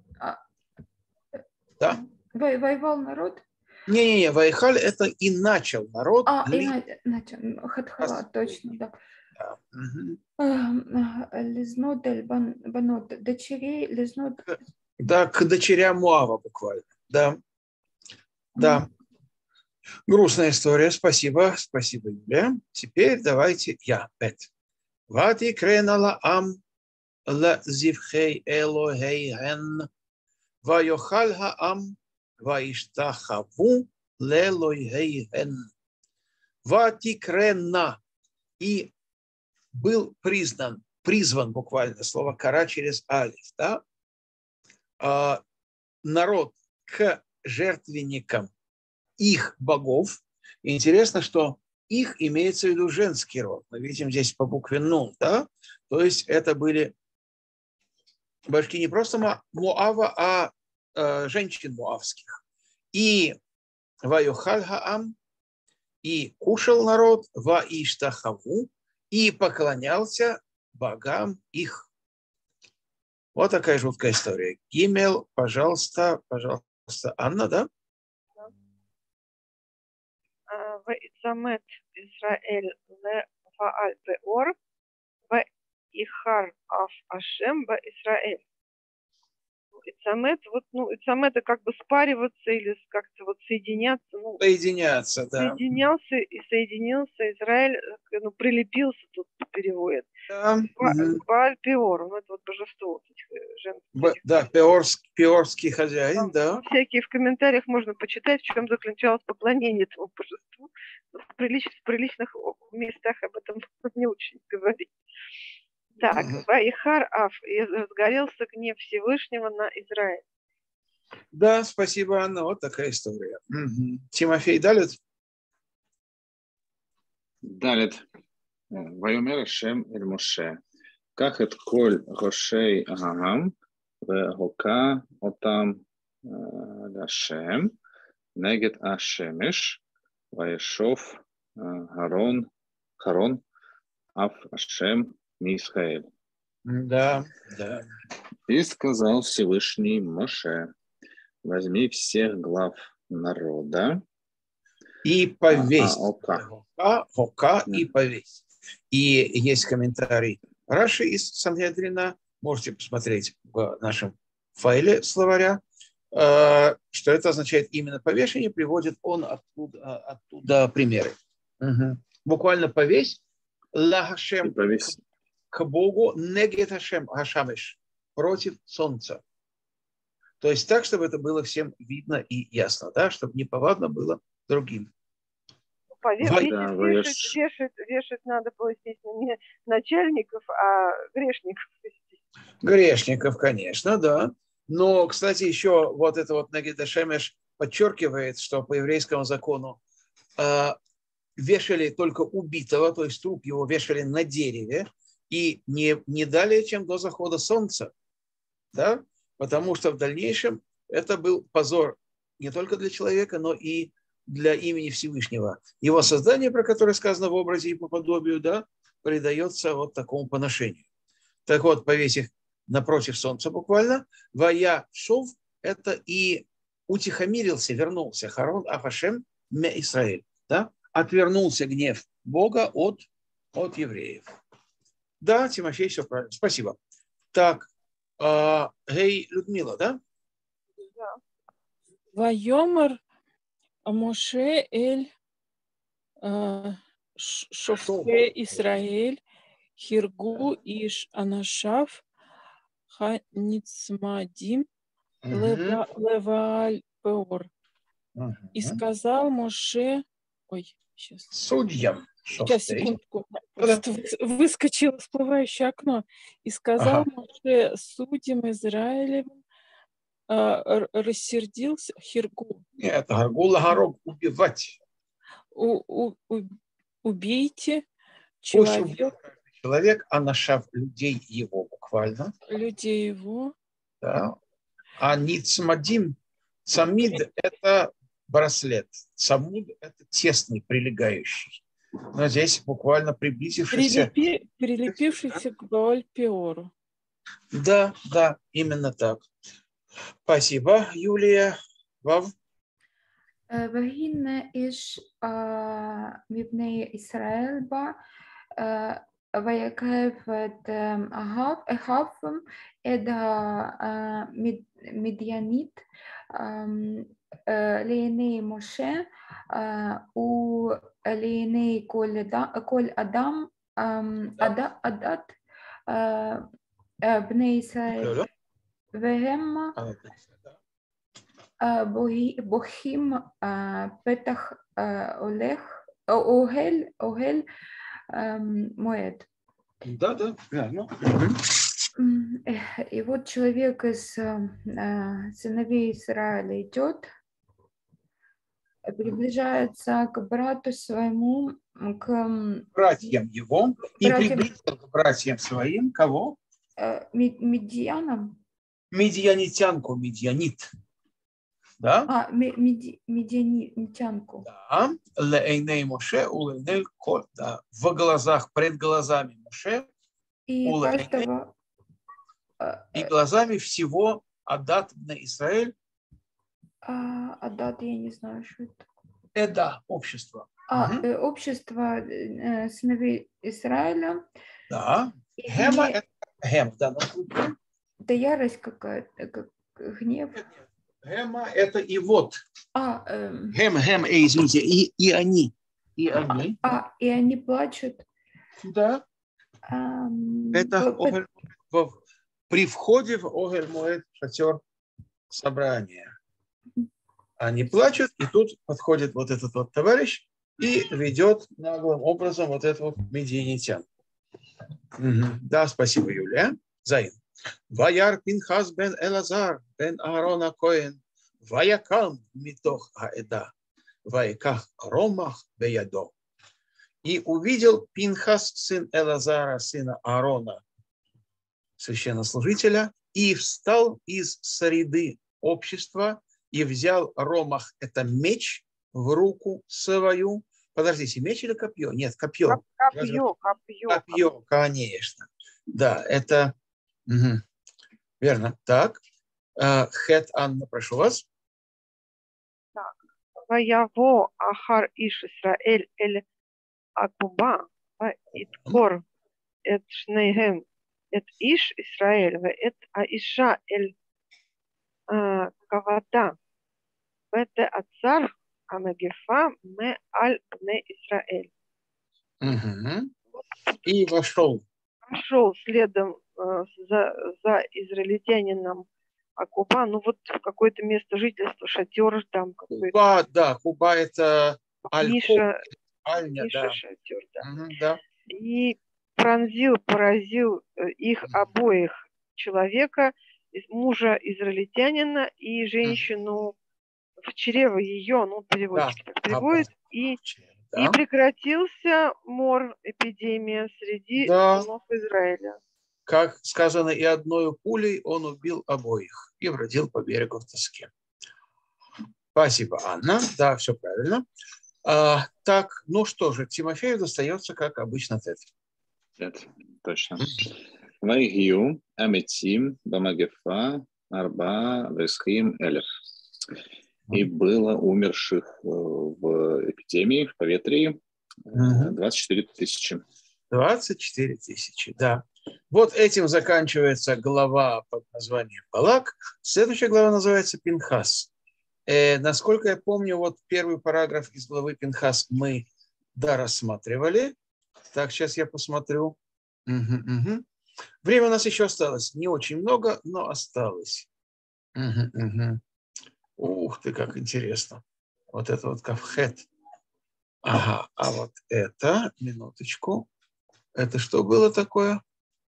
Speaker 1: Да.
Speaker 5: Воевал народ?
Speaker 1: Не-не-не, Ваяхаль – это и начал народ.
Speaker 5: А, ли... и начал. Хатхала, точно, да.
Speaker 1: да. Угу.
Speaker 5: Лизнот эль банот, дочерей лизнот...
Speaker 1: Да, к дочерям Моава буквально. Да. Да. Грустная история. Спасибо. Спасибо, Юлия. Теперь давайте я. Вати кренала ам ла зивхей элохейген вайохаль хаам ваиштахаву лелохейген. Вати крена. И был признан, призван буквально слово кара через алиф, да? Народ к жертвенникам их богов. И интересно, что их имеется в виду женский род. Мы видим здесь по букве нун, да? То есть это были башки не просто Моава, а э, женщин моавских. И ваюхаль хаам, и кушал народ ваиштахаву, и поклонялся богам их. Вот такая жуткая история. Гимел, пожалуйста, пожалуйста, Анна, да?
Speaker 6: Ваицамет Израэль ле вааль пеор ваихар аф Ашем ба Израэль. Ицамет, вот, ну, ицамет это как бы спариваться или как-то вот соединяться. Ну,
Speaker 1: соединяться, да.
Speaker 6: Соединялся и соединился Израиль, ну, прилепился, тут переводит.
Speaker 1: Да.
Speaker 6: Бааль-Пеор, ну, это вот божество вот этих женских.
Speaker 1: Б, да, пеорский, пеорский хозяин, да.
Speaker 6: Ну, всякие в комментариях можно почитать, в чем заключалось поклонение этому божеству. В, прилич, в приличных местах об этом не очень говорить. Так, Ваихар Аф, и разгорелся гнев Всевышнего на Израиль.
Speaker 1: Да, спасибо, Анна, вот такая история. Угу. Тимофей Далит?
Speaker 3: Далит. Вайомер Ашем эль Моше. Ках эт коль рошей агам, вегока отам лашем, негет ашемеш, ваешов Харон, Харон, Аф Ашем Мисхаэль.
Speaker 1: Да, да.
Speaker 3: И сказал Всевышний Моше: возьми всех глав народа
Speaker 1: и повесь.
Speaker 3: А, ока.
Speaker 1: Ока, ока и повесь. И есть комментарий Раши из Сангедрина. Можете посмотреть в нашем файле словаря, что это означает именно повешение. Приводит он оттуда, оттуда примеры. Угу. Буквально повесь. Ла-хашем к Богу, негет хашем хашамеш, против солнца. То есть так, чтобы это было всем видно и ясно, да, чтобы неповадно было другим.
Speaker 6: Повесить, да, вешать, вешать, вешать надо было, естественно, не начальников, а грешников.
Speaker 1: Грешников, конечно, да. Но, кстати, еще вот это вот негет хашемеш подчеркивает, что по еврейскому закону э, вешали только убитого, то есть труп его вешали на дереве, и не, не далее, чем до захода солнца, да? Потому что в дальнейшем это был позор не только для человека, но и для имени Всевышнего. Его создание, про которое сказано в образе и по подобию, да, придается вот такому поношению. Так вот, повесь их напротив солнца буквально. Вая шов – это и утихомирился, вернулся. Харон Афашем ме Исраэль. Да? Отвернулся гнев Бога от, от евреев. Да, Тимофей, все правильно. Спасибо. Так, э, Гей, Людмила, да?
Speaker 6: Да.
Speaker 4: Вайомар Моше эль э, шофе Исраэль хиргу иш анашав ханицмадим левааль пеор. И сказал Моше... Ой, сейчас.
Speaker 1: Судьям.
Speaker 4: Сейчас, секундку. Просто выскочило всплывающее окно. И сказал
Speaker 1: Ага.
Speaker 4: Моше судьям Израилевым, э, рассердился Хиргу.
Speaker 1: Нет, Гаргула Гарог убивать.
Speaker 4: У, у, у, убейте
Speaker 1: Пусть
Speaker 4: человек,
Speaker 1: убьет каждый человек, а нашав людей его буквально.
Speaker 4: людей его.
Speaker 1: Да. А ницмадим, цамид – это браслет. Цамуд – это тесный, прилегающий. Но здесь буквально приблизившийся.
Speaker 4: Прилепи, прилепившийся к Бааль-Пеору.
Speaker 1: Да, да, именно так. Спасибо, Юлия. Вав?
Speaker 5: והנה איש מבני ישראל בא ויקרב את אחיו את המדיינית לעיני משה ולעיני כל אדם עדת בני ישראל והם בוכים פתח אוהל אוהל מועד.
Speaker 1: Да, да, верно.
Speaker 5: И вот человек из сыновей Израиля идет, приближается к брату своему, к
Speaker 1: Братьям его, и
Speaker 5: братьям,
Speaker 1: приблизил к братьям своим кого?
Speaker 5: Медианам.
Speaker 1: Медианитянку, медианит. Да?
Speaker 5: А, меди, медианитянку.
Speaker 1: Да. Леэйней Моше, улэйней кот. Да. В глазах, пред глазами Моше,
Speaker 5: и каждого...
Speaker 1: и глазами всего Адат на Израиль.
Speaker 5: А, Адат, я не знаю, что это.
Speaker 1: Это общество.
Speaker 5: А,
Speaker 1: угу.
Speaker 5: э, общество э, сыновей Израиля.
Speaker 1: Да. Гема – это гем в данном случае.
Speaker 5: Это ярость какая-то, как гнев.
Speaker 1: Гема – это и вот.
Speaker 5: А, эм...
Speaker 1: Гем, гем, эй, извините, и, и они. И они.
Speaker 5: А, а, и они плачут.
Speaker 1: Да.
Speaker 5: Эм...
Speaker 1: Это
Speaker 5: по...
Speaker 1: Огель, в, при входе в Огель-Моэд, шатер собрания. Они плачут, и тут подходит вот этот вот товарищ и ведет наглым образом вот эту вот медианитян. Угу. Да, спасибо, Юлия. Заин. Ваяр Пинхас бен Элазар бен Аарона Коэн Ваякам митох аэда Ваяках ромах беядо. И увидел Пинхас, сын Элазара, сына Аарона, священнослужителя, и встал из среды общества и взял ромах, это меч, в руку свою. Подождите, меч или копье? Нет, копье.
Speaker 6: Копье, копье.
Speaker 1: Копье, конечно. Да, это... Угу. Верно. Так. Хет, Анна, прошу вас.
Speaker 6: Так. Ваяво ахар иш Исраэль эль акуба иткор эт шнейгем эт иш Исраэль эт аиша эль кавата бете ацар амегефа ме аль бне Исраэль.
Speaker 1: И вошел.
Speaker 6: Пошел следом за, за израильтянином Акуба, ну вот в какое-то место жительства, шатер там какой-то.
Speaker 1: Куба, да, Куба это
Speaker 6: Ниша,
Speaker 1: Альня,
Speaker 6: Ниша,
Speaker 1: да.
Speaker 6: шатер, да.
Speaker 1: Угу, да.
Speaker 6: И пронзил, поразил их обоих человека, мужа израильтянина и женщину в чрево ее, ну переводчик да. так переводит, и, да. и прекратился мор, эпидемия среди
Speaker 1: да.
Speaker 6: сынов Израиля.
Speaker 1: Как сказано, и одной пулей он убил обоих и бродил по берегу в тоске. Спасибо, Анна. Да, все правильно. А, так, ну что же, Тимофею достается, как обычно, тет.
Speaker 3: Нет, точно. Вайгию, Аметим, Бамагефа, Арба, Весхим, Элев. И было умерших в эпидемии, в поветрии двадцать четыре тысячи.
Speaker 1: двадцать четыре тысячи, да. Вот этим заканчивается глава под названием Балак. Следующая глава называется Пинхас. Э, насколько я помню, вот первый параграф из главы Пинхас мы да, рассматривали. Так, сейчас я посмотрю. Угу, угу. Время у нас еще осталось. Не очень много, но осталось. Угу, угу. Ух ты, как интересно. Вот это вот кафхет. Ага, а вот это, минуточку. Это что было такое?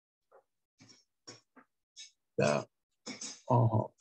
Speaker 1: Да. Ага.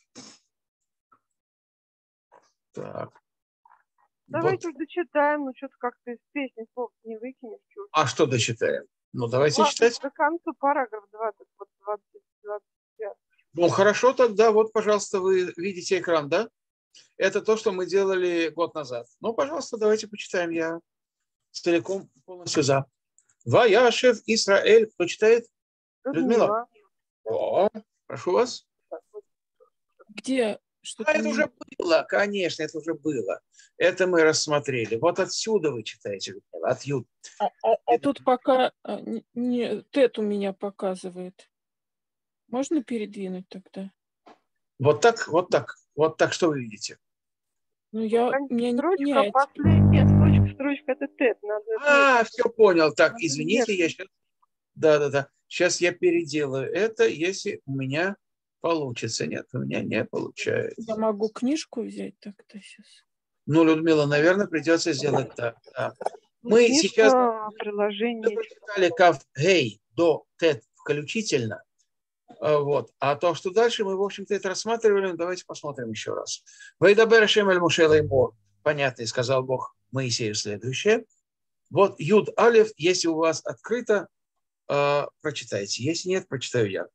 Speaker 1: Так.
Speaker 6: Давайте
Speaker 1: Вот.
Speaker 6: уже дочитаем, ну что-то как-то из песни слов не выкинешь. Чё.
Speaker 1: А что дочитаем? Ну, давайте
Speaker 6: Ладно,
Speaker 1: читать.
Speaker 6: до конца параграф двадцать, вот двадцать, двадцать пять.
Speaker 1: Ну, хорошо, тогда вот, пожалуйста, вы видите экран, да? Это то, что мы делали год назад. Ну, пожалуйста, давайте почитаем. Я целиком полностью за. Ваяшев Исраэль. Кто читает? Людмила. О, прошу вас.
Speaker 4: Где? Что-то
Speaker 1: А это
Speaker 4: не...
Speaker 1: уже было, конечно, это уже было. Это мы рассмотрели. Вот отсюда вы читаете, Людмила, от Юд.
Speaker 4: А, а, а тут пока а, не, не, тет у меня показывает. Можно передвинуть тогда?
Speaker 1: Вот так, вот так. Вот так, что вы видите?
Speaker 4: Ну, я, у меня не
Speaker 6: Строчка,
Speaker 4: меняется.
Speaker 6: последняя строчка, строчка, это тет. Надо
Speaker 1: А, все понял. Так,
Speaker 6: Надо
Speaker 1: извините,
Speaker 6: вверх.
Speaker 1: я сейчас... Да-да-да. Сейчас я переделаю это, если у меня получится. Нет, у меня не получается.
Speaker 4: Я могу книжку взять так-то сейчас.
Speaker 1: Ну, Людмила, наверное, придется сделать так. Да.
Speaker 6: Ну,
Speaker 1: Мы
Speaker 6: книжка,
Speaker 1: сейчас мы
Speaker 6: приложение.
Speaker 1: прочитали кав гей до тет включительно. А, Вот. А то, что дальше, мы, в общем-то, это рассматривали. Давайте посмотрим еще раз. Вайдабер Шем эль Моше леймор. Понятно, и сказал Бог Моисею следующее. Вот Юд Алеф, если у вас открыто, э, прочитайте. Если нет, прочитаю я.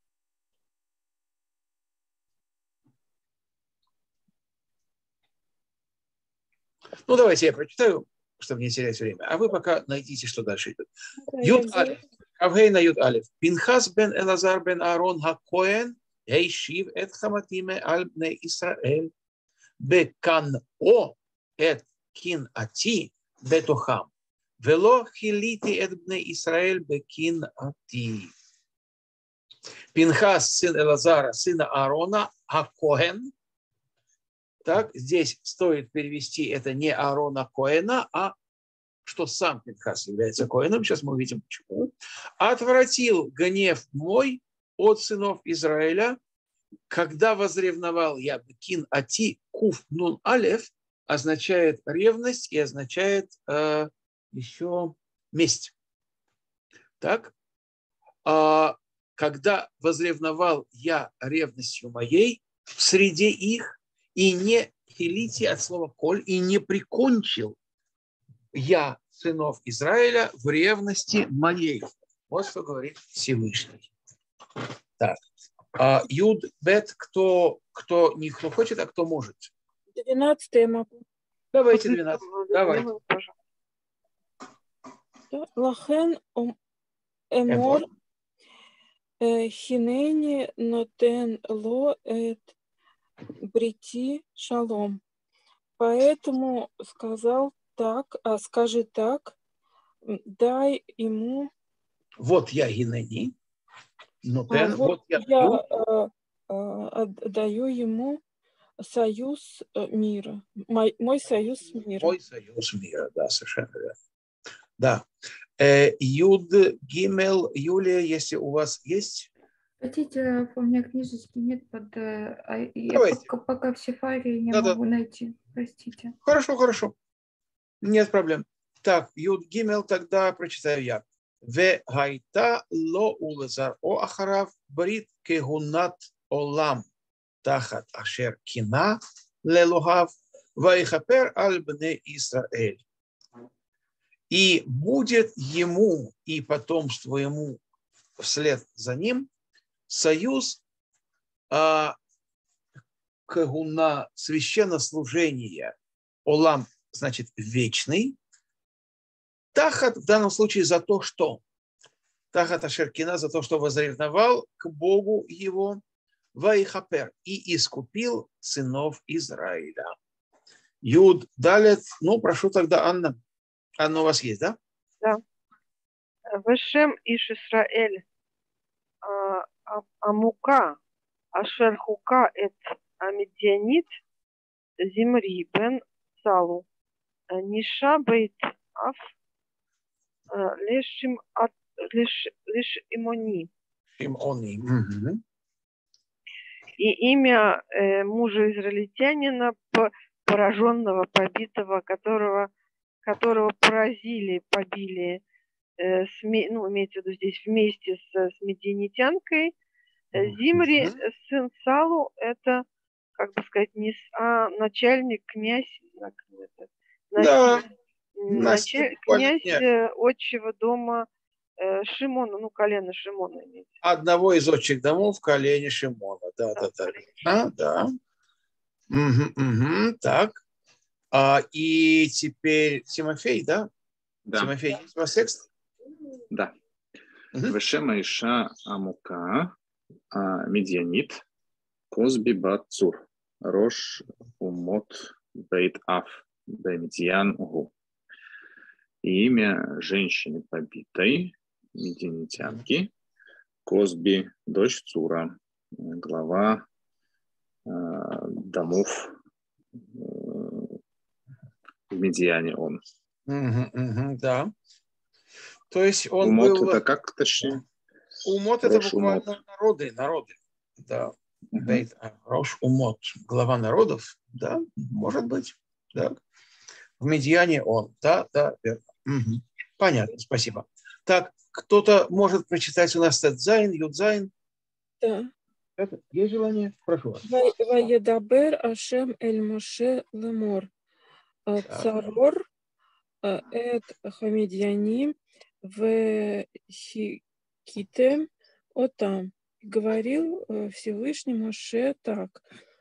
Speaker 1: Ну, давайте я прочитаю, чтобы не терять время. А вы пока найдите, что дальше идет. Юд Алеф. Авгейна Юд Алеф. Пинхас бен Элазар бен Аарон ха-Коэн Ейшив эт хаматиме аль бне Исраэль бекан-о эт кин-ати бетохам. Вело хилити эт бне Исраэль бекин-ати. Пинхас, сын Элазара, сына Аарона, ха-Коэн. Так, здесь стоит перевести это не Аарона Коэна, а что сам Пинхас является Коэном. Сейчас мы увидим, почему. Отвратил гнев мой от сынов Израиля, когда возревновал я. Кин ати куф нун алеф означает ревность и означает э, еще месть. Так? А, когда возревновал я ревностью моей в среде их, и не хилите от слова коль, и не прикончил я сынов Израиля в ревности моей. Вот что говорит Всевышний. Так. А Юд, Бет, кто, кто не кто хочет, а кто может?
Speaker 4: двенадцатое я могу.
Speaker 1: Давайте двенадцать. Давайте.
Speaker 4: Лахен эмор хинени нотен ло эт брити шалом. Поэтому сказал так, а скажи так, дай ему...
Speaker 1: Вот я гинени, нотен,
Speaker 4: а,
Speaker 1: вот,
Speaker 4: вот
Speaker 1: я,
Speaker 4: я
Speaker 1: даю.
Speaker 4: а, а, даю ему союз мира, мой, мой союз мира.
Speaker 1: Мой союз мира, да, совершенно верно. Да. Юд, Гимел, Юлия, если у вас есть...
Speaker 5: Хотите, у меня книжечки нет, под, а я пока, пока в Сефаре не
Speaker 1: Да-да.
Speaker 5: могу найти, простите.
Speaker 1: Хорошо, хорошо. Нет проблем. Так, Юд Гимел тогда прочитаю я. Ве гайта ло улезар о ахарав брит кегунат олам тахат ашер кина лелохав ваихапер аль бне Исраэль. И будет ему и потомству ему вслед за ним союз а, кагуна священнослужения Олам значит вечный. Тахат в данном случае за то, что Тахат Ашеркина за то, что возревновал к Богу его, Ваихапер, и искупил сынов Израиля. Юд Далет, ну, прошу тогда, Анна. Анна у вас есть, да?
Speaker 6: Да. Вешем иш Исраэль Амука Ашер Хука эт Амидианит Зимри бен Салу Ниша бейт Аф Лешим Леш Имони.
Speaker 1: Шимони.
Speaker 6: И имя э, мужа израильтянина, пораженного, побитого, которого, которого поразили, побили, э, сме, ну, имеется в виду здесь вместе с, с медианитянкой. Зимри, сын Салу, это, как бы сказать, не с, а начальник, князь, это,
Speaker 1: Да.
Speaker 6: началь, князь э, отчего дома э, Шимона, ну, колено Шимона имеется.
Speaker 1: Одного из отчих домов колени Шимона. Да, да, да. Да, да. Угу, угу, так. А, и теперь Тимофей, да?
Speaker 3: Да.
Speaker 1: Тимофей, есть у вас текст?
Speaker 3: Да. Вешема Иша Амука Медианит Козби Бат Цур Рош Умот Бейт Аф Бемидьян Угу. И имя женщины побитой, медианитянки, Козби, дочь Цура, глава э, домов э, в Медиане он.
Speaker 1: Угу, угу, да. То есть он
Speaker 3: Умот
Speaker 1: был...
Speaker 3: это как точнее?
Speaker 1: Умот это буквально умот. народы, народы. Да. Угу. Рош Умот, глава народов, да, может быть. Да. В Медиане он, да, да, верно. Угу. Понятно, спасибо. Так, кто-то может прочитать у нас Тедзайн, Юдзайн?
Speaker 4: Да.
Speaker 1: Это, есть желание? Прошу вас.
Speaker 4: Ваедабер Ашем эль Моше лемор. Царор эт хамедьяним в хикитем отам. Говорил Всевышний Моше так.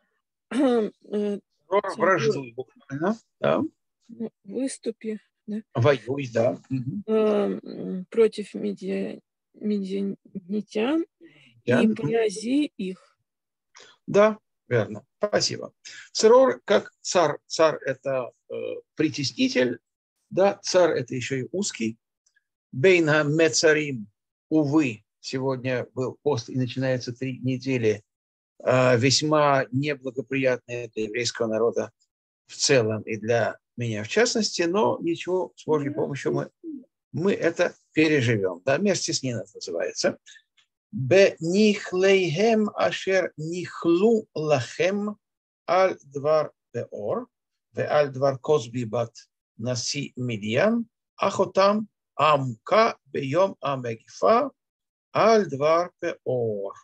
Speaker 1: Враждуй буквально. Да.
Speaker 4: Выступи. Да?
Speaker 1: Воюй, да.
Speaker 4: Угу. Против медиа, медианитян и порази их.
Speaker 1: Да, верно. Спасибо. Царор как царь. Царь – это э, притеснитель. Да, царь – это еще и узкий. Бейна мецарим, увы, сегодня был пост и начинается три недели, э, весьма неблагоприятные для еврейского народа в целом и для меня в частности, но ничего, с Божьей помощью мы, мы это переживем. Да, мир стеснен называется. Бе нихлейхем ашер нихлу лахем аль двар беор, ве аль двар козби бат наси мидьян, ахотам амка бейом амегифа аль двар беор.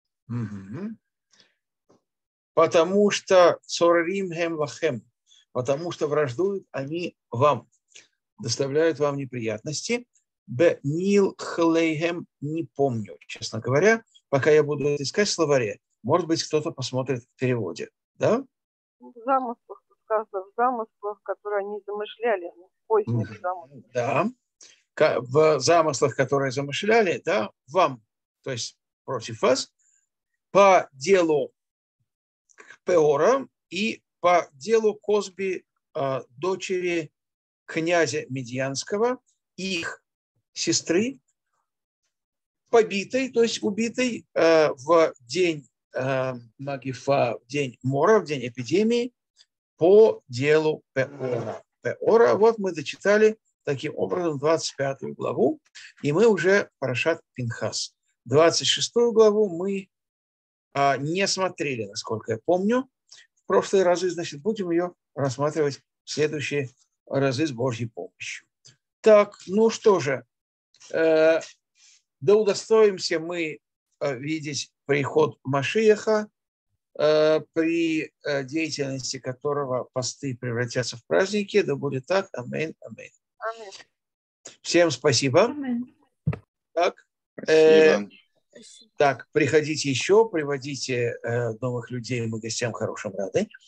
Speaker 1: Потому что цорарим хем лахем, потому что враждуют они вам, доставляют вам неприятности. Б нил хлейхем, не помню, честно говоря, пока я буду искать в словаре. Может быть, кто-то посмотрит в переводе. Да?
Speaker 6: В замыслах, сказано, в замыслах, которые они замышляли, в поздних замыслах.
Speaker 1: Да, в замыслах, которые замышляли, да, вам, то есть против вас, по делу Пеора и по делу Козби, дочери князя Медианского, их сестры, побитой, то есть убитой в день Магифа, в день Мора, в день эпидемии, по делу Пеора. Пеора, вот мы дочитали таким образом двадцать пятую главу, и мы уже парашат Пинхас. двадцать шестую главу мы а, не смотрели, насколько я помню. В прошлые разы, значит, будем ее рассматривать в следующие разы с Божьей помощью. Так, ну что же, э, да удостоимся мы э, видеть приход Машиаха, э, при э, деятельности которого посты превратятся в праздники. Да будет так. Аминь, аминь.
Speaker 6: Аминь.
Speaker 1: Всем спасибо.
Speaker 5: Аминь.
Speaker 1: Так,
Speaker 3: Спасибо.
Speaker 1: э, так, приходите еще, приводите э, новых людей, мы гостям хорошим рады.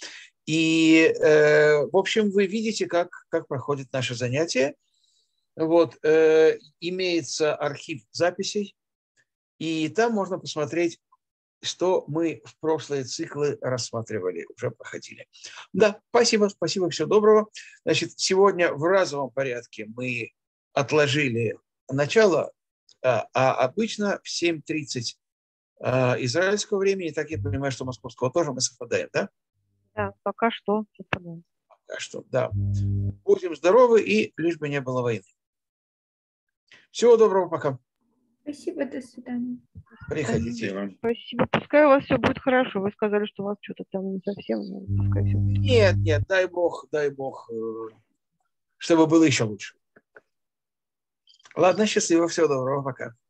Speaker 1: И, э, в общем, вы видите, как, как проходит наше занятие. Вот, э, имеется архив записей, и там можно посмотреть, что мы в прошлые циклы рассматривали, уже проходили. Да, спасибо, спасибо, всего доброго. Значит, сегодня в разовом порядке мы отложили начало, а, а обычно в семь тридцать а, израильского времени, так я понимаю, что московского тоже мы совпадаем, да?
Speaker 6: Да, пока что совпадаем.
Speaker 1: Пока что, да. Будем здоровы и лишь бы не было войны. Всего доброго, пока.
Speaker 5: Спасибо, до свидания.
Speaker 1: Приходите.
Speaker 3: Спасибо.
Speaker 6: Спасибо. Пускай у вас все будет хорошо. Вы сказали, что у вас что-то там не совсем. но Пускай все будет.
Speaker 1: Нет, нет, дай Бог, дай Бог, э, чтобы было еще лучше. Ладно, счастливо, всего доброго, пока.